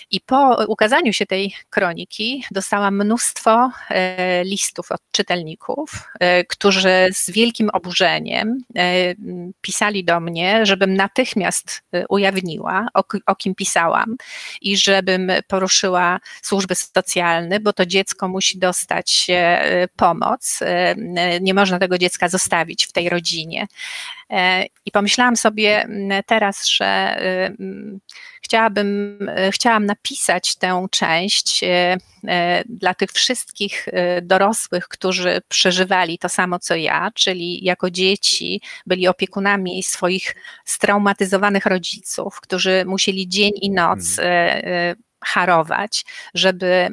I po ukazaniu się tej kroniki dostałam mnóstwo e, listów od czytelników, e, którzy z wielkim oburzeniem e, pisali do mnie, żebym natychmiast ujawniła, o, o kim pisałam i żebym poruszyła służby socjalne, bo to dziecko musi dostać e, pomoc. E, nie można tego dziecka zostawić w tej rodzinie. E, I pomyślałam sobie teraz, że e, Chciałabym, chciałam napisać tę część dla tych wszystkich dorosłych, którzy przeżywali to samo co ja, czyli jako dzieci byli opiekunami swoich straumatyzowanych rodziców, którzy musieli dzień i noc harować, żeby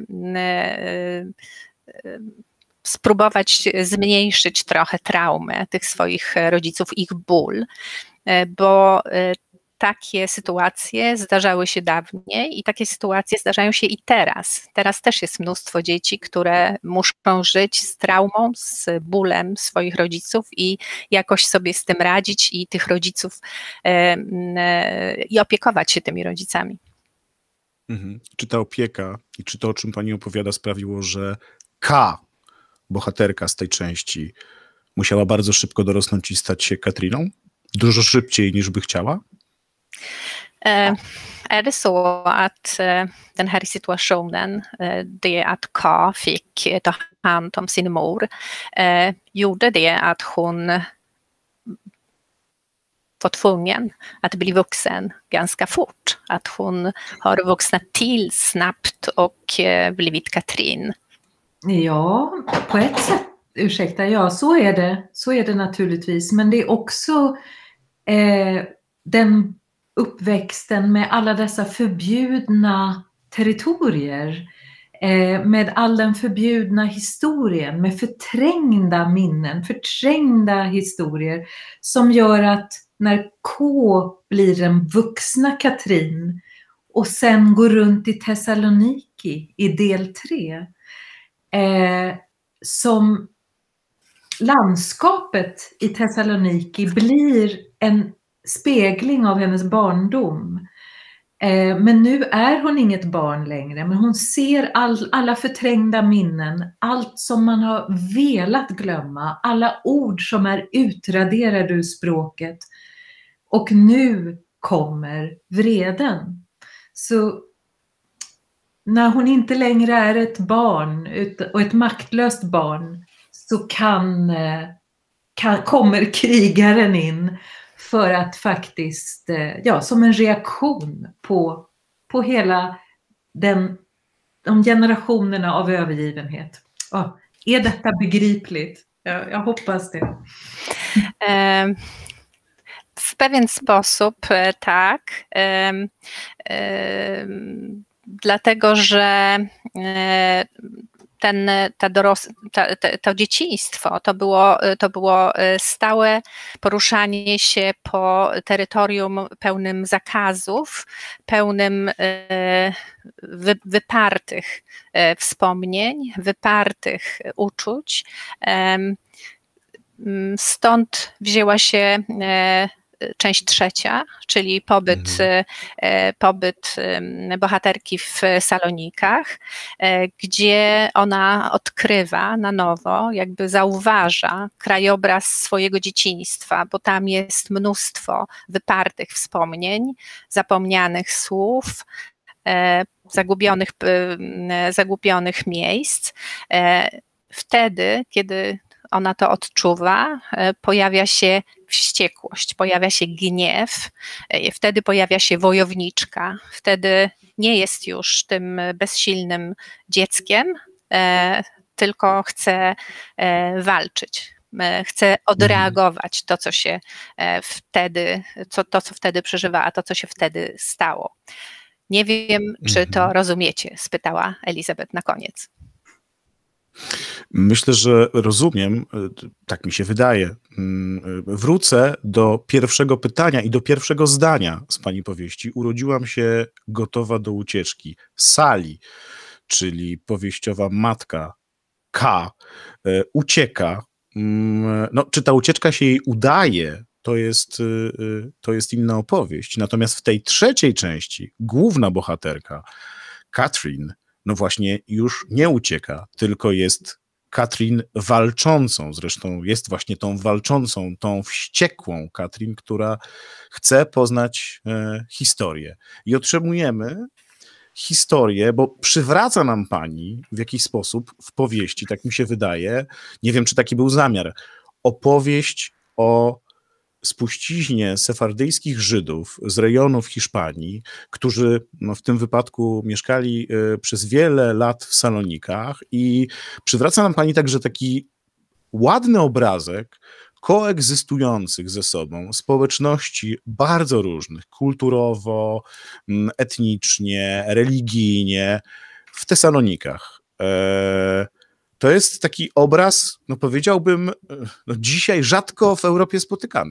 spróbować zmniejszyć trochę traumę tych swoich rodziców, ich ból, bo takie sytuacje zdarzały się dawniej i takie sytuacje zdarzają się i teraz. Teraz też jest mnóstwo dzieci, które muszą żyć z traumą, z bólem swoich rodziców i jakoś sobie z tym radzić i tych rodziców e, e, i opiekować się tymi rodzicami.
Mhm. Czy ta opieka i czy to, o czym pani opowiada, sprawiło, że K, bohaterka z tej części, musiała bardzo szybko dorosnąć i stać się Katriną? Dużo szybciej niż by chciała?
Eh, är det så att eh, den här situationen, eh, det att Ka fick ta hand om sin mor, eh, gjorde det att hon var tvungen att bli vuxen ganska fort? Att hon har vuxnat till snabbt och eh, blivit Katrin?
Ja, på ett sätt, ursäkta, ja så är det, så är det naturligtvis, men det är också eh, den uppväxten med alla dessa förbjudna territorier, eh, med all den förbjudna historien, med förträngda minnen, förträngda historier som gör att när K blir den vuxna Katrin och sen går runt i Thessaloniki i del tre, eh, som landskapet i Thessaloniki blir en spegling av hennes barndom. Eh, men nu är hon inget barn längre, men hon ser all, alla förträngda minnen, allt som man har velat glömma, alla ord som är utraderade ur språket. Och nu kommer vreden. Så när hon inte längre är ett barn och ett maktlöst barn, så kan, kan, kommer krigaren in för att faktiskt, ja, som en reaktion på, på hela den, de generationerna av övergivenhet. Oh, är detta begripligt? Jag, jag hoppas det.
Um. W pewien sposób tak, um, um, dlatego że ten, ta doros, ta, ta, to dzieciństwo to było, to było stałe poruszanie się po terytorium pełnym zakazów, pełnym wy, wypartych wspomnień, wypartych uczuć. Stąd wzięła się część trzecia, czyli pobyt, mhm. pobyt bohaterki w Salonikach, gdzie ona odkrywa na nowo, jakby zauważa krajobraz swojego dzieciństwa, bo tam jest mnóstwo wypartych wspomnień, zapomnianych słów, zagubionych, zagubionych miejsc. Wtedy, kiedy ona to odczuwa, pojawia się wściekłość, pojawia się gniew, wtedy pojawia się wojowniczka, wtedy nie jest już tym bezsilnym dzieckiem, tylko chce walczyć, chce odreagować to, co się wtedy, co, to, co wtedy przeżywała, to, co się wtedy stało. Nie wiem, czy to rozumiecie, spytała Elizabeth na koniec.
Myślę, że rozumiem, tak mi się wydaje. Wrócę do pierwszego pytania i do pierwszego zdania z pani powieści. Urodziłam się gotowa do ucieczki. Sali, czyli powieściowa matka K, ucieka. No, czy ta ucieczka się jej udaje, to jest, to jest inna opowieść. Natomiast w tej trzeciej części główna bohaterka Katrin, no właśnie już nie ucieka, tylko jest Katrin walczącą, zresztą jest właśnie tą walczącą, tą wściekłą Katrin, która chce poznać e, historię. I otrzymujemy historię, bo przywraca nam pani w jakiś sposób w powieści, tak mi się wydaje, nie wiem, czy taki był zamiar, opowieść o spuściźnie sefardyjskich Żydów z rejonów Hiszpanii, którzy no, w tym wypadku mieszkali y, przez wiele lat w Salonikach, i przywraca nam pani także taki ładny obrazek koegzystujących ze sobą społeczności bardzo różnych, kulturowo, etnicznie, religijnie w Tesalonikach. E, to jest taki obraz, no powiedziałbym, no dzisiaj rzadko w Europie spotykany.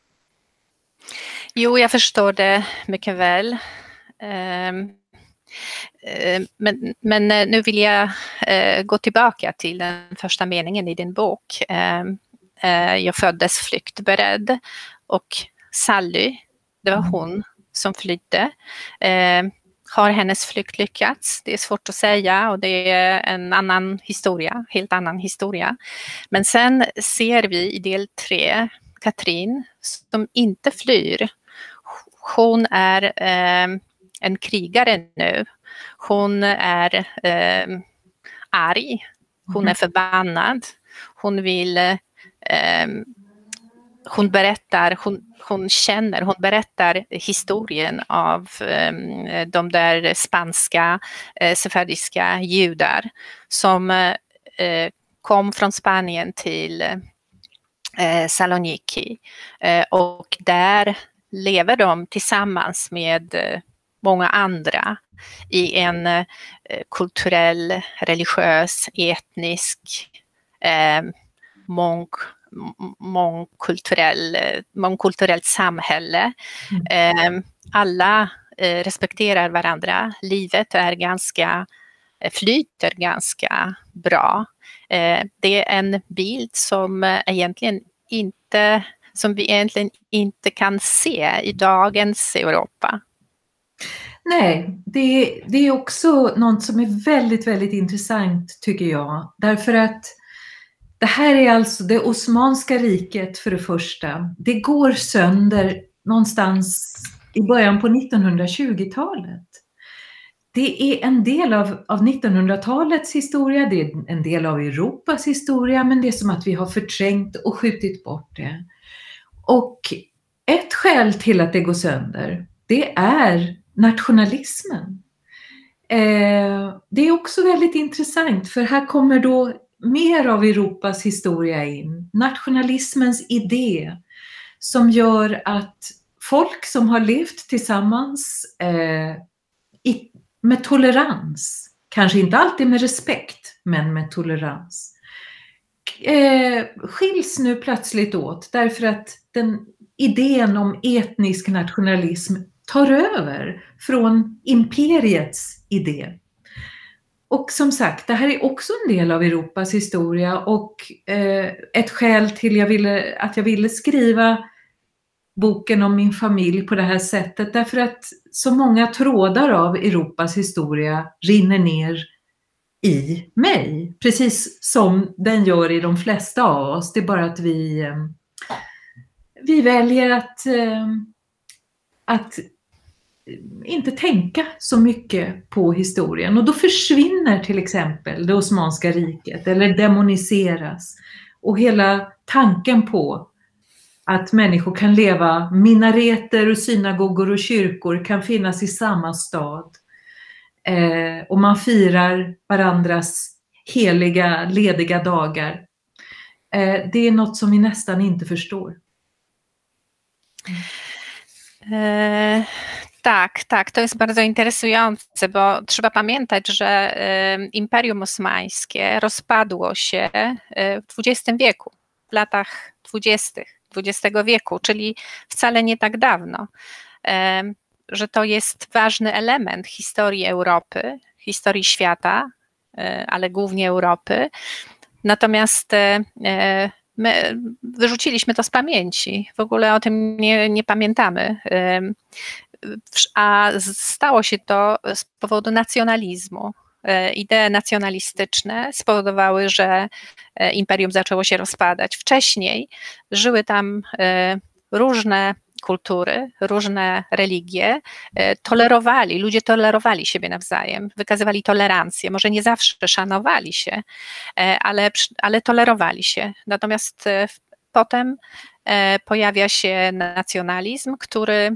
Jo, jag förstår det mycket väl. Um, uh, men, men nu vill jag uh, gå tillbaka till den första meningen i din bok. Um, uh, jag föddes flyktberedd och Sally, det var hon som flydde. Uh, har hennes flykt lyckats? Det är svårt att säga och det är en annan historia, helt annan historia. Men sen ser vi i del tre Katrin som inte flyr. Hon är eh, en krigare nu. Hon är eh, arg. Hon är förbannad. Hon vill... Eh, hon berättar, hon, hon känner, hon berättar historien av eh, de där spanska, eh, sefardiska judar som eh, kom från Spanien till eh, Saloniki. Eh, och där lever de tillsammans med eh, många andra i en eh, kulturell, religiös, etnisk, eh, mång, mångkulturell, mångkulturellt samhälle. Mm. Eh, alla eh, respekterar varandra. Livet är ganska, flyter ganska bra. Eh, det är en bild som eh, egentligen inte som vi egentligen inte kan se i dagens Europa.
Nej, det, det är också något som är väldigt, väldigt intressant tycker jag. Därför att det här är alltså det Osmanska riket för det första. Det går sönder någonstans i början på nittonhundratjugotalet. Det är en del av, av nittonhundratalets historia, det är en del av Europas historia, men det är som att vi har förträngt och skjutit bort det. Och ett skäl till att det går sönder, det är nationalismen. Eh, det är också väldigt intressant, för här kommer då mer av Europas historia in. Nationalismens idé som gör att folk som har levt tillsammans eh, i, med tolerans, kanske inte alltid med respekt, men med tolerans, eh, skiljs nu plötsligt åt därför att den idén om etnisk nationalism tar över från imperiets idé. Och som sagt, det här är också en del av Europas historia och eh, ett skäl till jag ville, att jag ville skriva boken om min familj på det här sättet. Därför att så många trådar av Europas historia rinner ner i mig. Precis som den gör i de flesta av oss. Det är bara att vi, eh, vi väljer att, eh, att inte tänka så mycket på historien. Och då försvinner till exempel det Osmanska riket eller demoniseras. Och hela tanken på att människor kan leva, minareter och synagogor och kyrkor kan finnas i samma stad. Eh, och man firar varandras heliga, lediga dagar. Eh, det är något som vi nästan inte förstår.
Mm. Tak, tak, to jest bardzo interesujące, bo trzeba pamiętać, że Imperium Osmańskie rozpadło się w dwudziestym wieku, w latach dwudziestych dwudziestego wieku, czyli wcale nie tak dawno, że to jest ważny element historii Europy, historii świata, ale głównie Europy. Natomiast my wyrzuciliśmy to z pamięci, w ogóle o tym nie, nie pamiętamy. a stało się to z powodu nacjonalizmu. Idee nacjonalistyczne spowodowały, że imperium zaczęło się rozpadać. Wcześniej żyły tam różne kultury, różne religie, tolerowali, ludzie tolerowali siebie nawzajem, wykazywali tolerancję, może nie zawsze szanowali się, ale, ale tolerowali się. Natomiast potem pojawia się nacjonalizm, który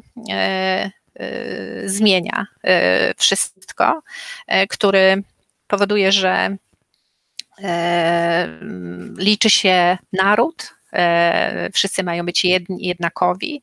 zmienia wszystko, który powoduje, że liczy się naród, wszyscy mają być jednakowi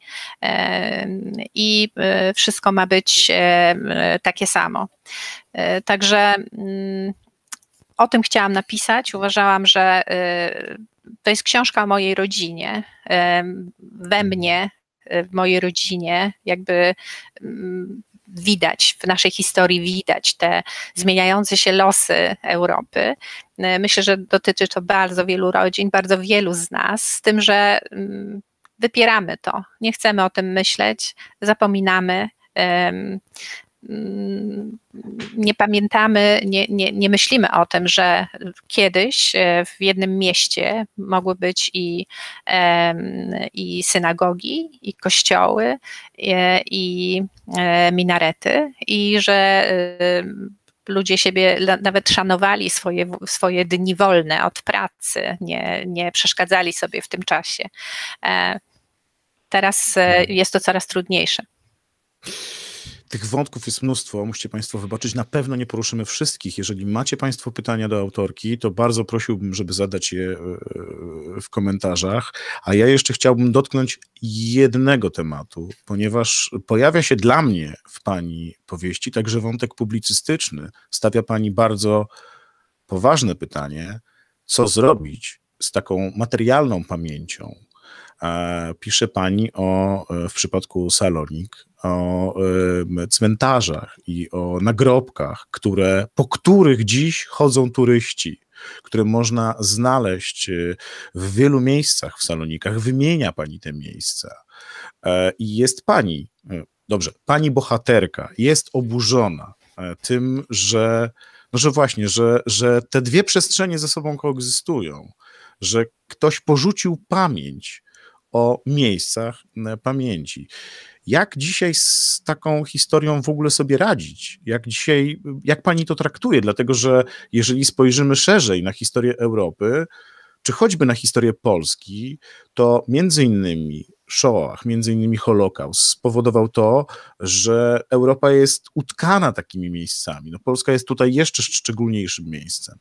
i wszystko ma być takie samo. Także o tym chciałam napisać. Uważałam, że to jest książka o mojej rodzinie, we mnie, w mojej rodzinie, jakby widać, w naszej historii widać te zmieniające się losy Europy. Myślę, że dotyczy to bardzo wielu rodzin, bardzo wielu z nas, z tym, że wypieramy to, nie chcemy o tym myśleć, zapominamy, nie pamiętamy, nie, nie, nie myślimy o tym, że kiedyś w jednym mieście mogły być i, i synagogi, i kościoły, i, i minarety, i że ludzie siebie nawet szanowali swoje, swoje dni wolne od pracy, nie, nie przeszkadzali sobie w tym czasie. Teraz jest to coraz trudniejsze.
Tych wątków jest mnóstwo, musicie Państwo wybaczyć. Na pewno nie poruszymy wszystkich. Jeżeli macie Państwo pytania do autorki, to bardzo prosiłbym, żeby zadać je w komentarzach. A ja jeszcze chciałbym dotknąć jednego tematu, ponieważ pojawia się dla mnie w Pani powieści także wątek publicystyczny. Stawia Pani bardzo poważne pytanie, co zrobić z taką materialną pamięcią. Pisze Pani o, w przypadku Salonik, o cmentarzach i o nagrobkach, które, po których dziś chodzą turyści, które można znaleźć w wielu miejscach w Salonikach. Wymienia Pani te miejsca. I jest Pani, dobrze, Pani bohaterka jest oburzona tym, że, no, że właśnie, że, że te dwie przestrzenie ze sobą koegzystują, że ktoś porzucił pamięć o miejscach pamięci. Jak dzisiaj z taką historią w ogóle sobie radzić? Jak dzisiaj, jak Pani to traktuje? Dlatego, że jeżeli spojrzymy szerzej na historię Europy, czy choćby na historię Polski, to między innymi Shoah, między innymi Holokaust spowodował to, że Europa jest utkana takimi miejscami. No, Polska jest tutaj jeszcze szczególniejszym miejscem.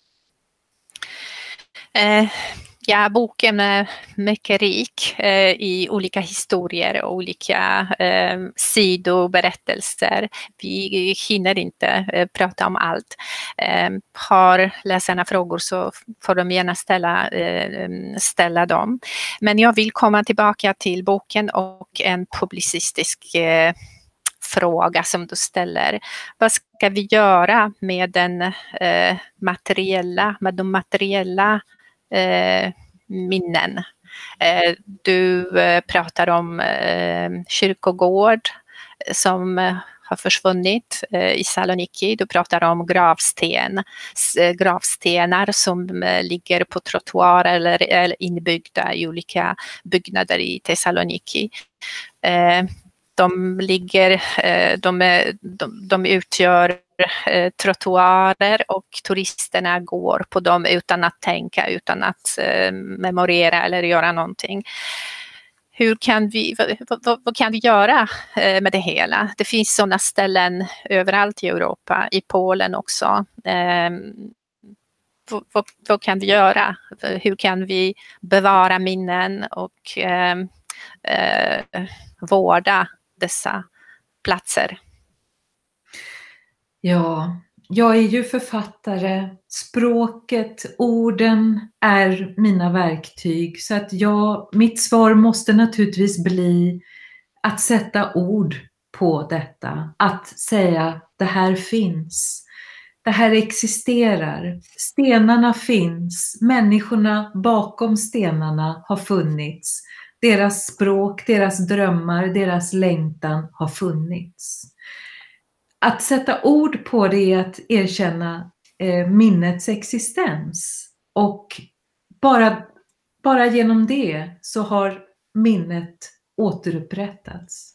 E Ja, boken är mycket rik eh, i olika historier och olika eh, sidoberättelser. Vi hinner inte eh, prata om allt. Eh, har läsarna frågor så får de gärna ställa, eh, ställa dem. Men jag vill komma tillbaka till boken och en publicistisk eh, fråga som du ställer. Vad ska vi göra med den eh, materiella, med de materiella Eh, minnen. Eh, du eh, pratar om eh, kyrkogård som eh, har försvunnit eh, i Saloniki. Du pratar om gravsten, eh, gravstenar som eh, ligger på trottoarer eller, eller inbyggda i olika byggnader i Thessaloniki. Eh, de ligger, eh, de, är, de, de utgör eh, trottoarer och turisterna går på dem utan att tänka, utan att eh, memorera eller göra någonting. Hur kan vi, vad, vad, vad kan vi göra eh, med det hela? Det finns sådana ställen överallt i Europa, i Polen också. Eh, vad, vad, vad kan vi göra? Hur kan vi bevara minnen och eh, eh, vårda dessa platser?
Ja, jag är ju författare. Språket, orden är mina verktyg. Så att jag, mitt svar måste naturligtvis bli att sätta ord på detta. Att säga, det här finns. Det här existerar. Stenarna finns. Människorna bakom stenarna har funnits. deras språk, deras drömmar, deras längtan har funnits. Att sätta ord på det är att erkänna eh, minnets existens. Och bara, bara genom det så har minnet återupprättats.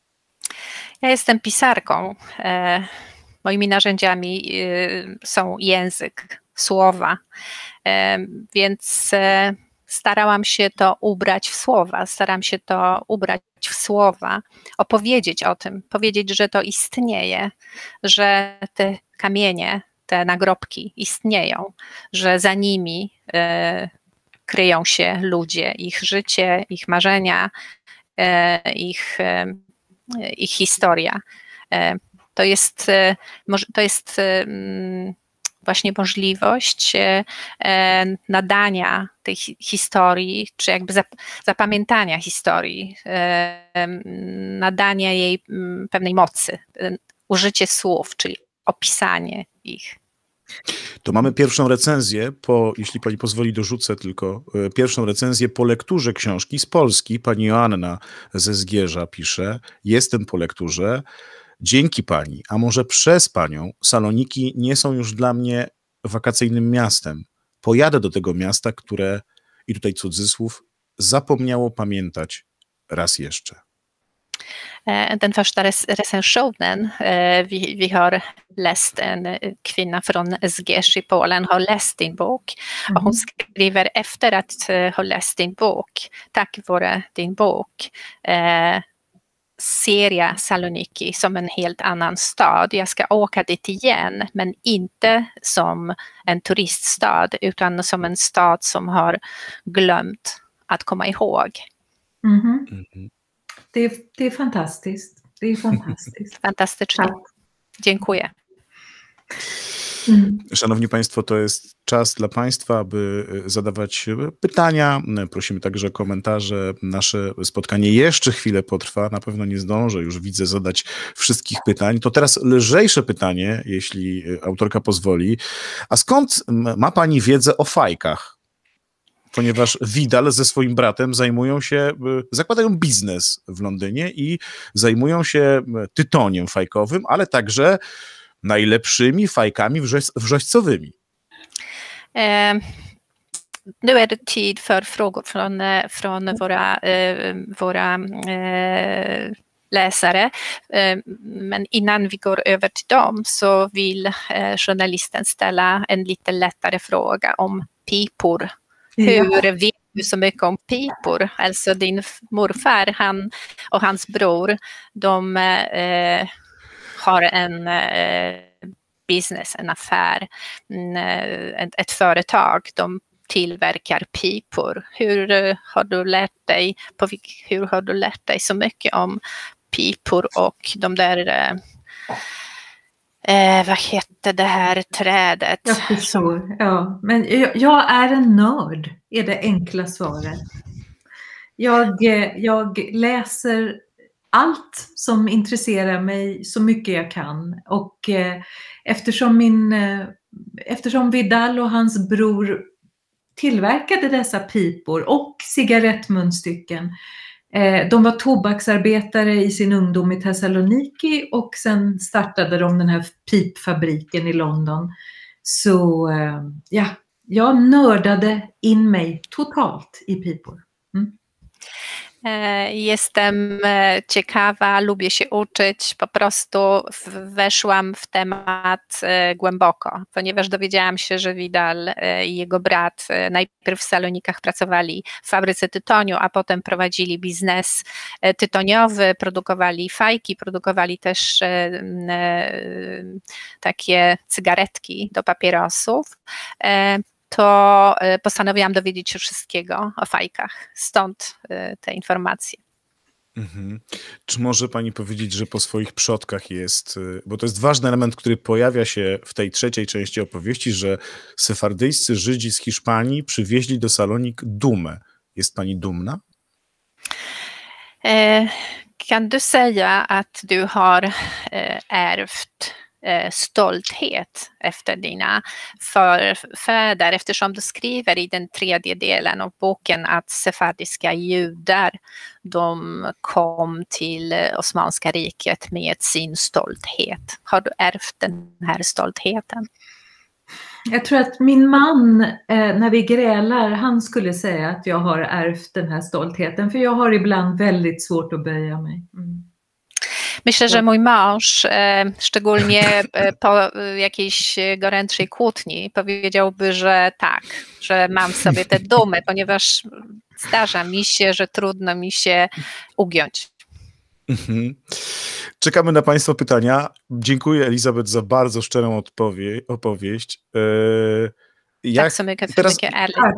Ja jestem pisarką. E, moimi narzędziami e, są język, słowa, e, więc e, starałam się to ubrać w słowa, staram się to ubrać w słowa, opowiedzieć o tym, powiedzieć, że to istnieje, że te kamienie, te nagrobki istnieją, że za nimi e, kryją się ludzie, ich życie, ich marzenia, e, ich, e, ich historia. E, to jest, e, to jest e, właśnie możliwość e, nadania tej historii, czy jakby zap, zapamiętania historii, e, nadania jej m, pewnej mocy, e, użycie słów, czyli opisanie ich.
To mamy pierwszą recenzję, po, jeśli pani pozwoli dorzucę tylko, e, pierwszą recenzję po lekturze książki z Polski. Pani Joanna ze Zgierza pisze: jestem po lekturze. Dzięki pani, a może przez panią, Saloniki nie są już dla mnie wakacyjnym miastem. Pojadę do tego miasta, które, i tutaj cudzysłów, zapomniało pamiętać raz jeszcze.
Den första recensionen vi, vi har läst, en kvinna från Zgierz i Polen har läst din bok. Mm. Och hon skriver efter att ha läst din bok, tack vare din bok, eh, ser jag Saloniki som en helt annan stad. Jag ska åka dit igen, men inte som en turiststad, utan som en stad som har glömt att komma ihåg.
Mm-hmm. Mm-hmm. Det är, det är fantastiskt. Det är fantastiskt.
Fantastycznie. Tak. Dziękuję.
Szanowni Państwo, to jest czas dla Państwa, aby zadawać pytania. Prosimy także o komentarze. Nasze spotkanie jeszcze chwilę potrwa. Na pewno nie zdążę, już widzę, zadać wszystkich pytań. To teraz lżejsze pytanie, jeśli autorka pozwoli. A skąd ma Pani wiedzę o fajkach? Ponieważ Vidal ze swoim bratem zajmują się, zakładają biznes w Londynie i zajmują się tytoniem fajkowym, ale także najlepszymi fajkami wrzoś, wrzoścowymi.
Eh, nu är det tid för frågor från, från våra, eh, våra eh, läsare. Eh, men innan vi går över till dem så vill eh, journalisten ställa en lite lättare fråga om pipor. Hur vet du så mycket om pipor? Alltså din morfar han, och hans bror, de eh, har en eh, business, en affär, en, ett, ett företag. De tillverkar pipor. Hur eh, har du lärt dig, på, hur har du lärt dig så mycket om pipor och de där eh, Eh, vad heter det här trädet?
Jag förstår, ja. Men jag, jag är en nörd, är det enkla svaret. Jag, jag läser allt som intresserar mig så mycket jag kan. Och eh, eftersom, min, eh, eftersom Vidal och hans bror tillverkade dessa pipor och cigarettmunstycken. De var tobaksarbetare i sin ungdom i Thessaloniki och sen startade de den här pipfabriken i London. Så ja, jag nördade in mig totalt i pipor. Mm.
Jestem ciekawa, lubię się uczyć, po prostu weszłam w temat głęboko, ponieważ dowiedziałam się, że Vidal i jego brat najpierw w Salonikach pracowali w fabryce tytoniu, a potem prowadzili biznes tytoniowy, produkowali fajki, produkowali też takie cygaretki do papierosów. To postanowiłam dowiedzieć się wszystkiego o fajkach. Stąd te informacje.
Mhm. Czy może pani powiedzieć, że po swoich przodkach jest, bo to jest ważny element, który pojawia się w tej trzeciej części opowieści, że sefardyjscy Żydzi z Hiszpanii przywieźli do Salonik dumę. Jest pani dumna?
Eh, kan du säga att du har eh, ärvt stolthet efter dina förfäder, eftersom du skriver i den tredje delen av boken att sefardiska judar, de kom till Osmanska riket med sin stolthet. Har du ärvt den här stoltheten?
Jag tror att min man, eh, när vi grälar, han skulle säga att jag har ärvt den här stoltheten, för jag har ibland väldigt svårt att böja mig. Mm.
Myślę, że mój mąż, e, szczególnie po jakiejś gorętszej kłótni, powiedziałby, że tak, że mam w sobie tę dumę, ponieważ zdarza mi się, że trudno mi się ugiąć.
Mhm. Czekamy na Państwa pytania. Dziękuję, Elizabeth, za bardzo szczerą odpowie opowieść. Eee, jak
tak så mycket för
teraz,
mycket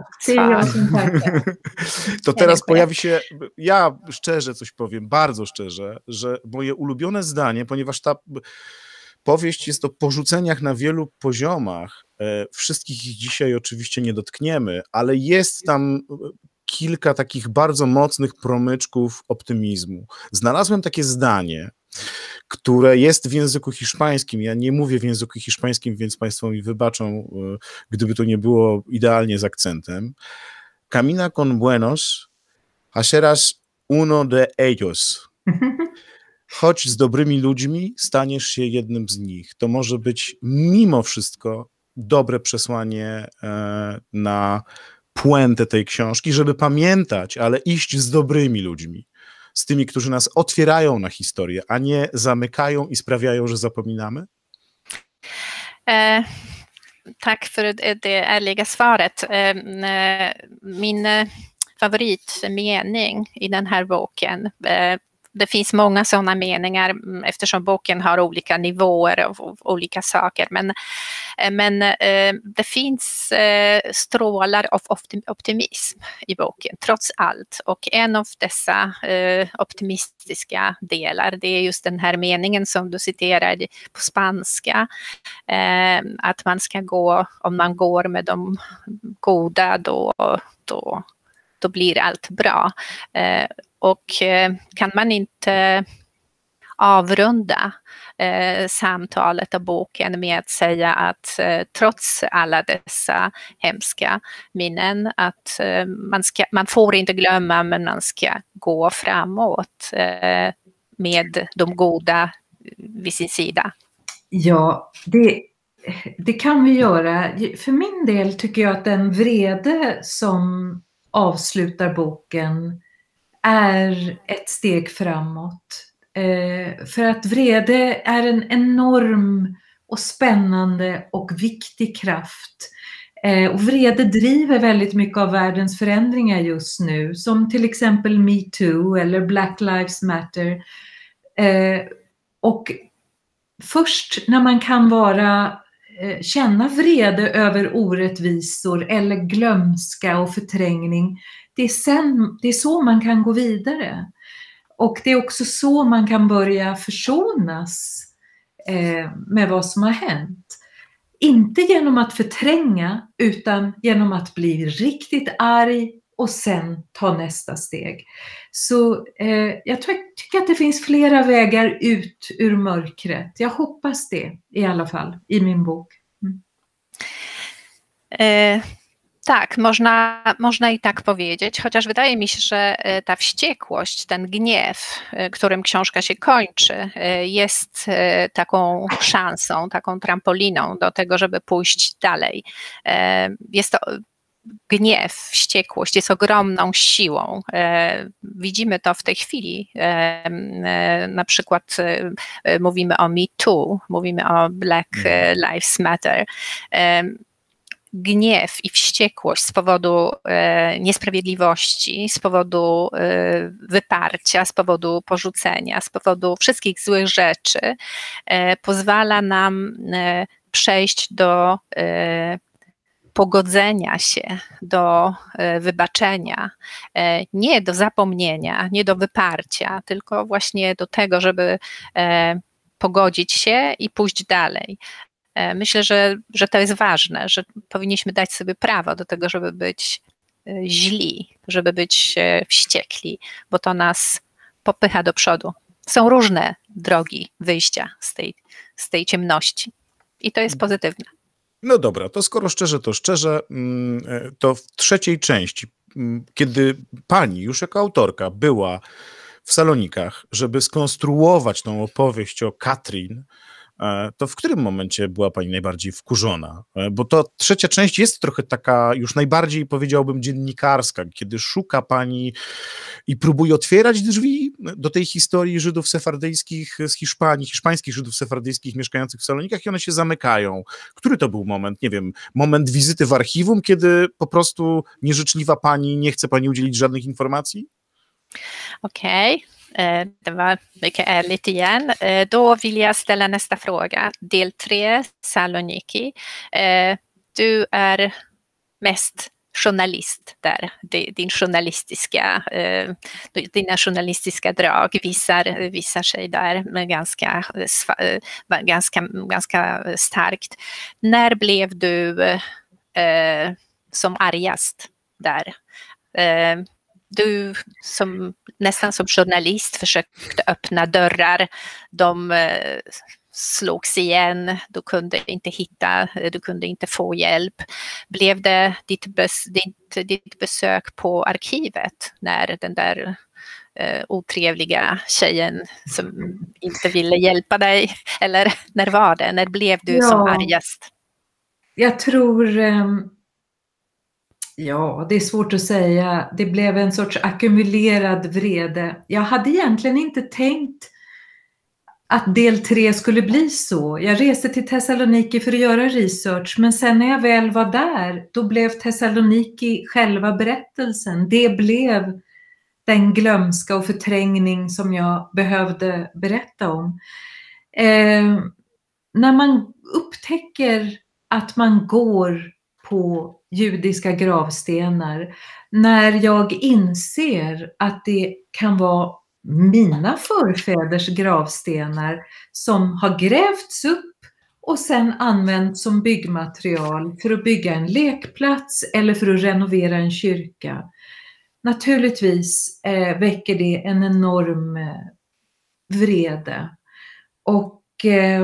ärligt.
To teraz pojawi się, ja szczerze coś powiem, bardzo szczerze, że moje ulubione zdanie, ponieważ ta powieść jest o porzuceniach na wielu poziomach, e, wszystkich ich dzisiaj oczywiście nie dotkniemy, ale jest tam kilka takich bardzo mocnych promyczków optymizmu. Znalazłem takie zdanie, które jest w języku hiszpańskim. Ja nie mówię w języku hiszpańskim, więc Państwo mi wybaczą, gdyby to nie było idealnie z akcentem. Camina con buenos, a serás uno de ellos. Chodź z dobrymi ludźmi, staniesz się jednym z nich. To może być mimo wszystko dobre przesłanie na puentę tej książki, żeby pamiętać, ale iść z dobrymi ludźmi, z tymi, którzy nas otwierają na historię, a nie zamykają i sprawiają, że zapominamy?
Eh, tack för det ärliga svaret. Eh, min favoritmening i den här boken, eh, det finns många sådana meningar eftersom boken har olika nivåer av olika saker. Men, men eh, det finns eh, strålar av optimism i boken, trots allt. Och en av dessa eh, optimistiska delar, det är just den här meningen som du citerar på spanska. Eh, att man ska gå, om man går med de goda, då, då, då blir allt bra. Eh, Och eh, kan man inte avrunda eh, samtalet och boken med att säga att eh, trots alla dessa hemska minnen, att eh, man, ska, man får inte glömma, men man ska gå framåt eh, med de goda vid sin sida.
Ja, det, det kan vi göra. För min del tycker jag att den vrede som avslutar boken är ett steg framåt. Eh, för att vrede är en enorm och spännande och viktig kraft. Eh, och vrede driver väldigt mycket av världens förändringar just nu, som till exempel Me Too eller Black Lives Matter. Eh, och först när man kan vara, eh, känna vrede över orättvisor eller glömska och förträngning, Det är, sen, det är så man kan gå vidare. Och det är också så man kan börja försonas eh, med vad som har hänt. Inte genom att förtränga, utan genom att bli riktigt arg och sen ta nästa steg. Så eh, jag, tror, jag tycker att det finns flera vägar ut ur mörkret. Jag hoppas det i alla fall i min bok. Mm.
Eh. Tak, można, można i tak powiedzieć, chociaż wydaje mi się, że ta wściekłość, ten gniew, którym książka się kończy, jest taką szansą, taką trampoliną do tego, żeby pójść dalej. Jest to gniew, wściekłość jest ogromną siłą. Widzimy to w tej chwili. Na przykład mówimy o Me Too, mówimy o Black Lives Matter. Gniew i wściekłość z powodu e, niesprawiedliwości, z powodu e, wyparcia, z powodu porzucenia, z powodu wszystkich złych rzeczy e, pozwala nam e, przejść do e, pogodzenia się, do e, wybaczenia, e, nie do zapomnienia, nie do wyparcia, tylko właśnie do tego, żeby e, pogodzić się i pójść dalej. Myślę, że, że to jest ważne, że powinniśmy dać sobie prawo do tego, żeby być źli, żeby być wściekli, bo to nas popycha do przodu. Są różne drogi wyjścia z tej z tej ciemności. I to jest pozytywne.
No dobra, to skoro szczerze, to szczerze, to w trzeciej części, kiedy pani już jako autorka była w Salonikach, żeby skonstruować tą opowieść o Katrin, to w którym momencie była pani najbardziej wkurzona? Bo to trzecia część jest trochę taka już najbardziej, powiedziałbym, dziennikarska, kiedy szuka pani i próbuje otwierać drzwi do tej historii Żydów sefardyjskich z Hiszpanii, hiszpańskich Żydów sefardyjskich mieszkających w Salonikach i one się zamykają. Który to był moment? Nie wiem, moment wizyty w archiwum, kiedy po prostu nieżyczliwa pani nie chce pani udzielić żadnych informacji?
Okej. Okay. Det var mycket ärligt igen. Då vill jag ställa nästa fråga. Del tre, Saloniki. Du är mest journalist där. Din journalistiska, dina journalistiska drag visar, visar sig där med ganska, ganska, ganska starkt. När blev du som argast där? Du som nästan som journalist försökte öppna dörrar, de eh, slogs igen, du kunde inte hitta, du kunde inte få hjälp. Blev det ditt, bes, ditt, ditt besök på arkivet när den där eh, otrevliga tjejen som inte ville hjälpa dig, eller när var det? När blev du ja, som argast?
Jag tror... Um... Ja, det är svårt att säga. Det blev en sorts ackumulerad vrede. Jag hade egentligen inte tänkt att del tre skulle bli så. Jag reste till Thessaloniki för att göra research, men sen när jag väl var där, då blev Thessaloniki själva berättelsen. Det blev den glömska och förträngning som jag behövde berätta om. Eh, när man upptäcker att man går på judiska gravstenar, när jag inser att det kan vara mina förfäders gravstenar som har grävts upp och sen använts som byggmaterial för att bygga en lekplats eller för att renovera en kyrka. Naturligtvis eh, väcker det en enorm eh, vrede. Och eh,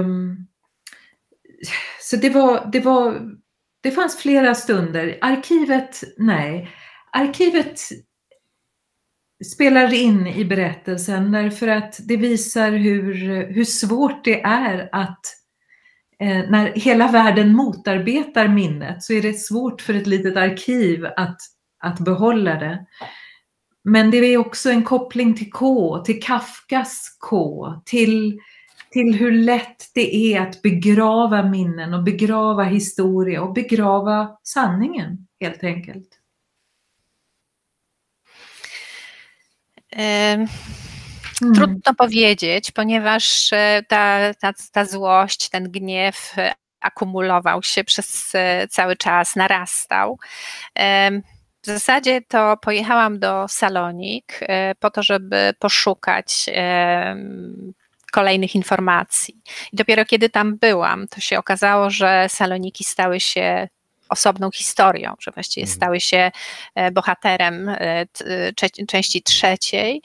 så det var, det var Det fanns flera stunder. Arkivet, nej. Arkivet spelar in i berättelsen därför att det visar hur, hur svårt det är att eh, när hela världen motarbetar minnet så är det svårt för ett litet arkiv att, att behålla det. Men det är också en koppling till K, till Kafkas K, till till hur lätt det är att begrava minnen och begrava historia och begrava sanningen, helt enkelt.
Um, mm. Trudno powiedzieć, ponieważ ta, ta, ta złość, ten gniew akumulował się przez cały czas, narastał. Um, w zasadzie to pojechałam do Salonik po to, żeby poszukać um, kolejnych informacji. I dopiero kiedy tam byłam, to się okazało, że Saloniki stały się osobną historią, że właściwie stały się bohaterem części trzeciej,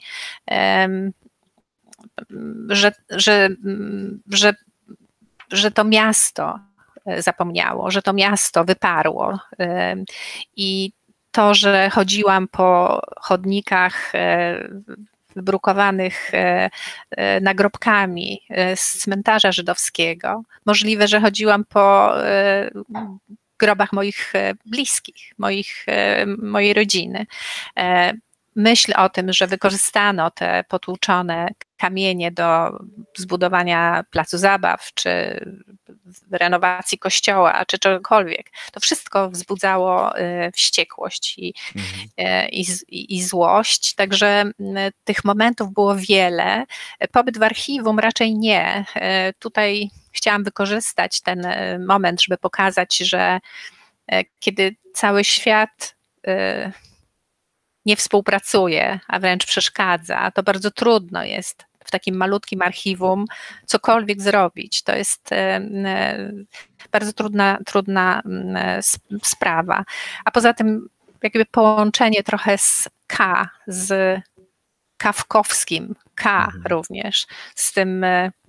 że, że, że, że to miasto zapomniało, że to miasto wyparło i to, że chodziłam po chodnikach wybrukowanych nagrobkami z cmentarza żydowskiego. Możliwe, że chodziłam po grobach moich bliskich, moich, mojej rodziny. Myśl o tym, że wykorzystano te potłuczone kamienie do zbudowania placu zabaw, czy renowacji kościoła, czy czegokolwiek, to wszystko wzbudzało wściekłość i, mhm. i, i, i złość. Także tych momentów było wiele. Pobyt w archiwum raczej nie. Tutaj chciałam wykorzystać ten moment, żeby pokazać, że kiedy cały świat nie współpracuje, a wręcz przeszkadza, to bardzo trudno jest w takim malutkim archiwum cokolwiek zrobić. To jest bardzo trudna, trudna sprawa. A poza tym jakby połączenie trochę z K, z kafkowskim K mhm. również, z tym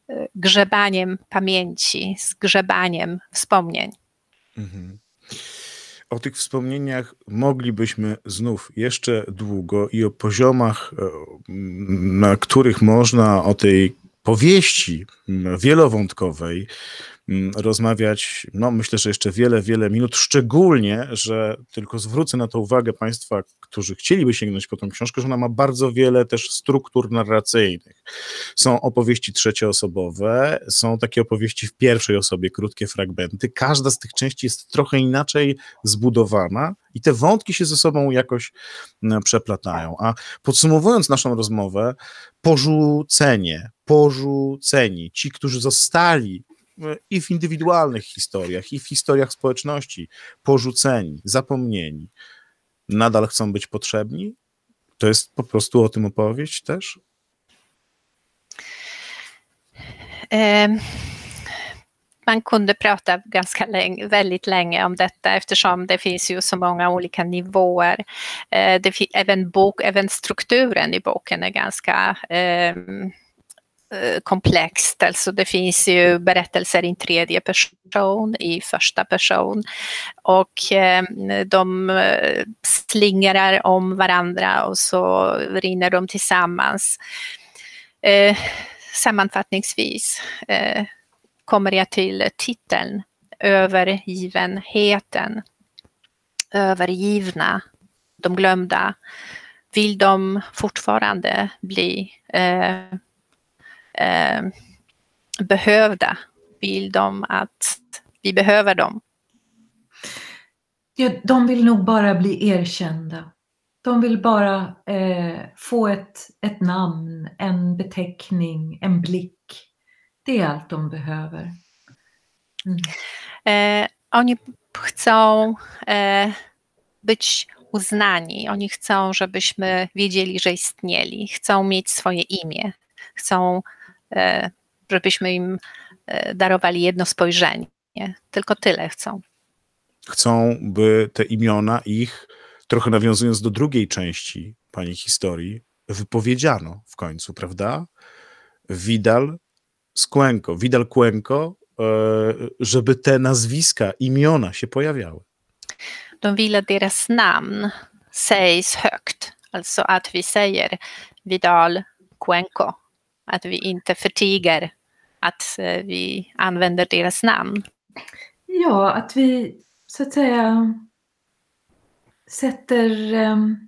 grzebaniem pamięci, z grzebaniem wspomnień.
Mhm. O tych wspomnieniach moglibyśmy znów jeszcze długo i o poziomach, na których można o tej powieści wielowątkowej rozmawiać, no myślę, że jeszcze wiele, wiele minut, szczególnie, że tylko zwrócę na to uwagę Państwa, którzy chcieliby sięgnąć po tą książkę, że ona ma bardzo wiele też struktur narracyjnych. Są opowieści trzecioosobowe, są takie opowieści w pierwszej osobie, krótkie fragmenty. Każda z tych części jest trochę inaczej zbudowana i te wątki się ze sobą jakoś przeplatają. A podsumowując naszą rozmowę, porzucenie, porzuceni, ci, którzy zostali i w indywidualnych historiach, i w historiach społeczności, porzuceni, zapomnieni, nadal chcą być potrzebni? To jest po prostu o tym opowieść też?
Um. Man kunde prata ganska länge, väldigt länge om detta eftersom det finns ju så många olika nivåer. Eh, det, även, bok, även strukturen i boken är ganska eh, komplext. Alltså det finns ju berättelser i tredje person, i första person och eh, de slingrar om varandra och så rinner de tillsammans. Eh, sammanfattningsvis eh, kommer jag till titeln Övergivenheten. Övergivna, de glömda. Vill de fortfarande bli eh, eh, behövda? Vill de att vi behöver dem?
Ja, de vill nog bara bli erkända. De vill bara eh, få ett, ett namn, en beteckning, en blick. Det är allt de behöver. Mm.
E, oni chcą e, być uznani. Oni chcą, żebyśmy wiedzieli, że istnieli. Chcą mieć swoje imię. Chcą, e, żebyśmy im e, darowali jedno spojrzenie. Tylko tyle chcą.
Chcą, by te imiona ich, trochę nawiązując do drugiej części pani historii, wypowiedziano w końcu, prawda? Vidal z Cuenco, Vidal Cuenco, żeby te nazwiska, imiona się pojawiały.
De vill att deras namn sägs högt, alltså att vi säger Vidal Cuenco, att vi inte förtiger att vi använder deras namn.
Ja, att vi så att säga sätter um,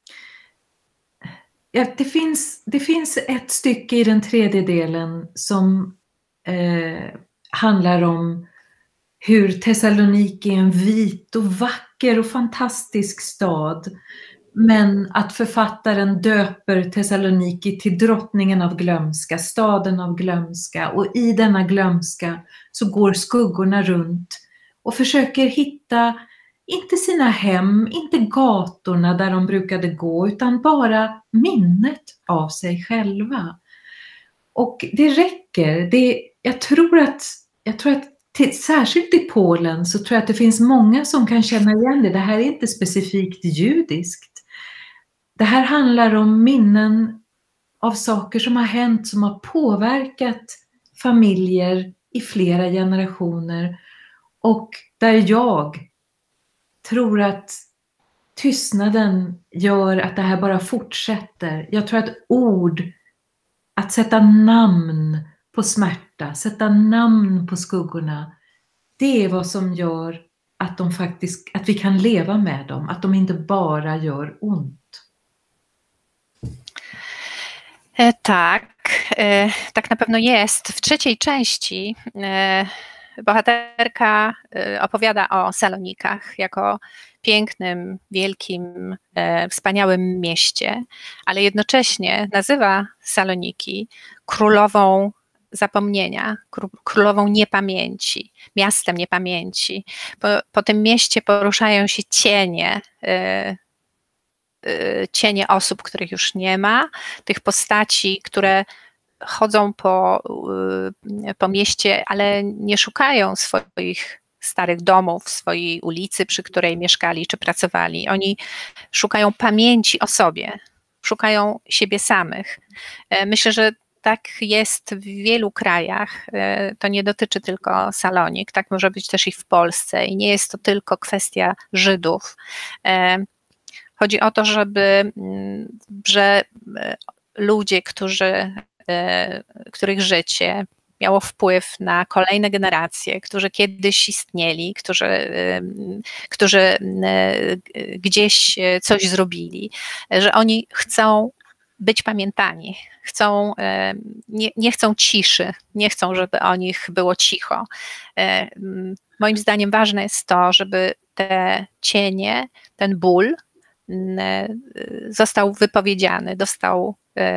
ja, det finns, det finns ett stycke i den tredje delen som eh, handlar om hur Thessaloniki är en vit och vacker och fantastisk stad, men att författaren döper Thessaloniki till drottningen av glömska, staden av glömska, och i denna glömska så går skuggorna runt och försöker hitta inte sina hem, inte gatorna där de brukade gå, utan bara minnet av sig själva. Och det räcker. Det, jag tror att, jag tror att till, särskilt i Polen så tror jag att det finns många som kan känna igen det. Det här är inte specifikt judiskt. Det här handlar om minnen av saker som har hänt, som har påverkat familjer i flera generationer, och där jag tror att tystnaden gör att det här bara fortsätter. Jag tror att ord, att sätta namn på smärta, sätta namn på skuggorna, det är vad som gör att de faktiskt, att vi kan leva med dem, att de inte bara gör ont.
E, tak, e, tak na pewno jest. W trzeciej części e, bohaterka e, opowiada o Salonikach jako pięknym, wielkim, e, wspaniałym mieście, ale jednocześnie nazywa Saloniki królową zapomnienia, królową niepamięci, miastem niepamięci. Po, po tym mieście poruszają się cienie, e, cienie osób, których już nie ma, tych postaci, które chodzą po, po mieście, ale nie szukają swoich starych domów, swojej ulicy, przy której mieszkali czy pracowali. Oni szukają pamięci o sobie, szukają siebie samych. Myślę, że tak jest w wielu krajach, to nie dotyczy tylko Salonik, tak może być też i w Polsce i nie jest to tylko kwestia Żydów. Chodzi o to, żeby, że ludzie, którzy, których życie miało wpływ na kolejne generacje, którzy kiedyś istnieli, którzy, którzy gdzieś coś zrobili, że oni chcą być pamiętani, chcą, nie, nie chcą ciszy, nie chcą, żeby o nich było cicho. Moim zdaniem ważne jest to, żeby te cienie, ten ból został wypowiedziany, dostał,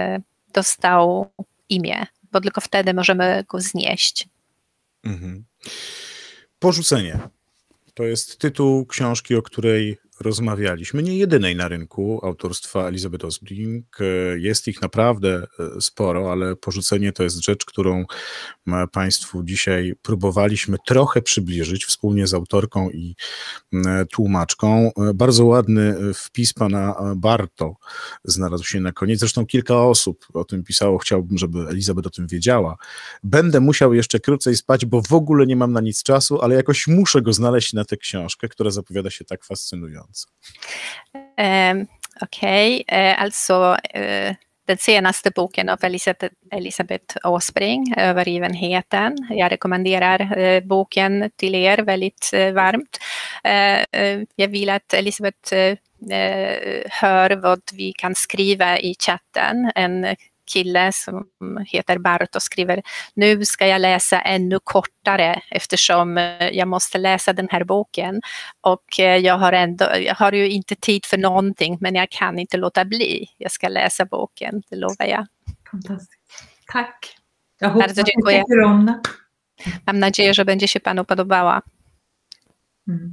dostał imię, bo tylko wtedy możemy go znieść. Mhm.
Porzucenie. To jest tytuł książki, o której rozmawialiśmy, nie jedynej na rynku autorstwa Elizabeth Osbrink. Jest ich naprawdę sporo, ale Porzucenie to jest rzecz, którą Państwu dzisiaj próbowaliśmy trochę przybliżyć wspólnie z autorką i tłumaczką. Bardzo ładny wpis pana Barto znalazł się na koniec. Zresztą kilka osób o tym pisało. Chciałbym, żeby Elizabeth o tym wiedziała. Będę musiał jeszcze krócej spać, bo w ogóle nie mam na nic czasu, ale jakoś muszę go znaleźć na tę książkę, która zapowiada się tak fascynująco.
Um, Okej, okay. Alltså uh, den senaste boken av Elisabeth, Elisabeth Osbrink, Övergivenheten. Jag rekommenderar uh, boken till er väldigt uh, varmt. Uh, uh, jag vill att Elisabeth uh, hör vad vi kan skriva i chatten. En kille som heter Barto skriver: nu ska jag läsa ännu kortare eftersom jag måste läsa den här boken och jag har ändå, jag har ju inte tid för någonting, men jag kan inte låta bli. Jag ska läsa boken, det lovar jag.
Fantastiskt. Tack. Jag hoppas
Bardzo dziękuję. Mam nadzieję, że będzie się panu podobała.
Mm.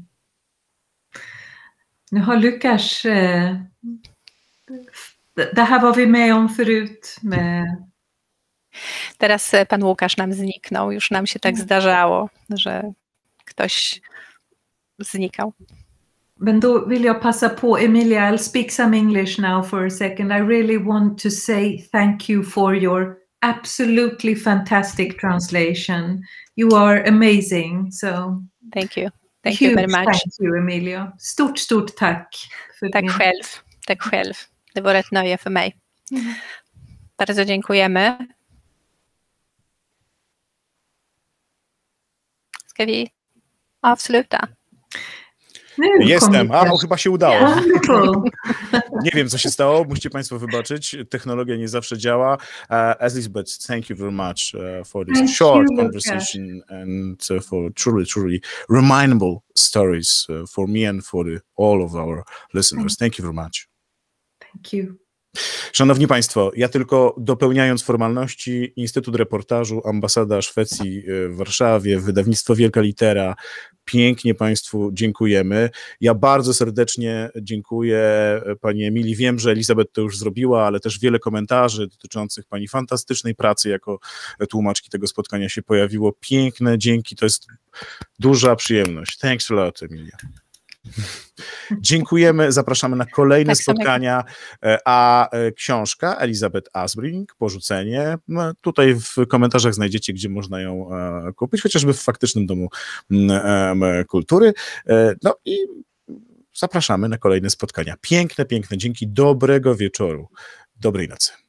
Nu har Lukas eh, det här var vi med om förut. Med...
Teraz pan Łukasz nam zniknął. Już nam się tak zdarzało, że ktoś znikał.
Men då vill jag passa på, Emilia, I'll speak some English now for a second. I really want to say thank you for your absolutely fantastic translation. You are amazing. So
thank you. Thank you very much.
Thank you, Emilia. Stort, stort tack. För
tack
din...
själv. Tack själv. Det var ett nöje för mig. Mm. Bardzo dziękujemy. Ska vi avsluta?
Jestem. A, no, chyba się udało. Nie wiem, co się stało. Musicie Państwo wybaczyć. Technologia nie zawsze działa. Uh, Elizabeth, thank you very much uh, for this thank short you, conversation okay. and uh, for truly, truly remindable stories uh, for me and for the, all of our listeners. Thank you very much.
Thank you.
Szanowni Państwo, ja tylko dopełniając formalności, Instytut Reportażu, Ambasada Szwecji w Warszawie, wydawnictwo Wielka Litera, pięknie Państwu dziękujemy. Ja bardzo serdecznie dziękuję Pani Emilii. Wiem, że Elizabeth to już zrobiła, ale też wiele komentarzy dotyczących Pani fantastycznej pracy jako tłumaczki tego spotkania się pojawiło. Piękne dzięki, to jest duża przyjemność. Thanks a lot, Emilia. Dziękujemy, zapraszamy na kolejne tak spotkania, a książka Elizabeth Osbrink, Porzucenie, no, tutaj w komentarzach znajdziecie, gdzie można ją kupić, chociażby w faktycznym Domu Kultury, no i zapraszamy na kolejne spotkania. Piękne, piękne dzięki, dobrego wieczoru, dobrej nocy.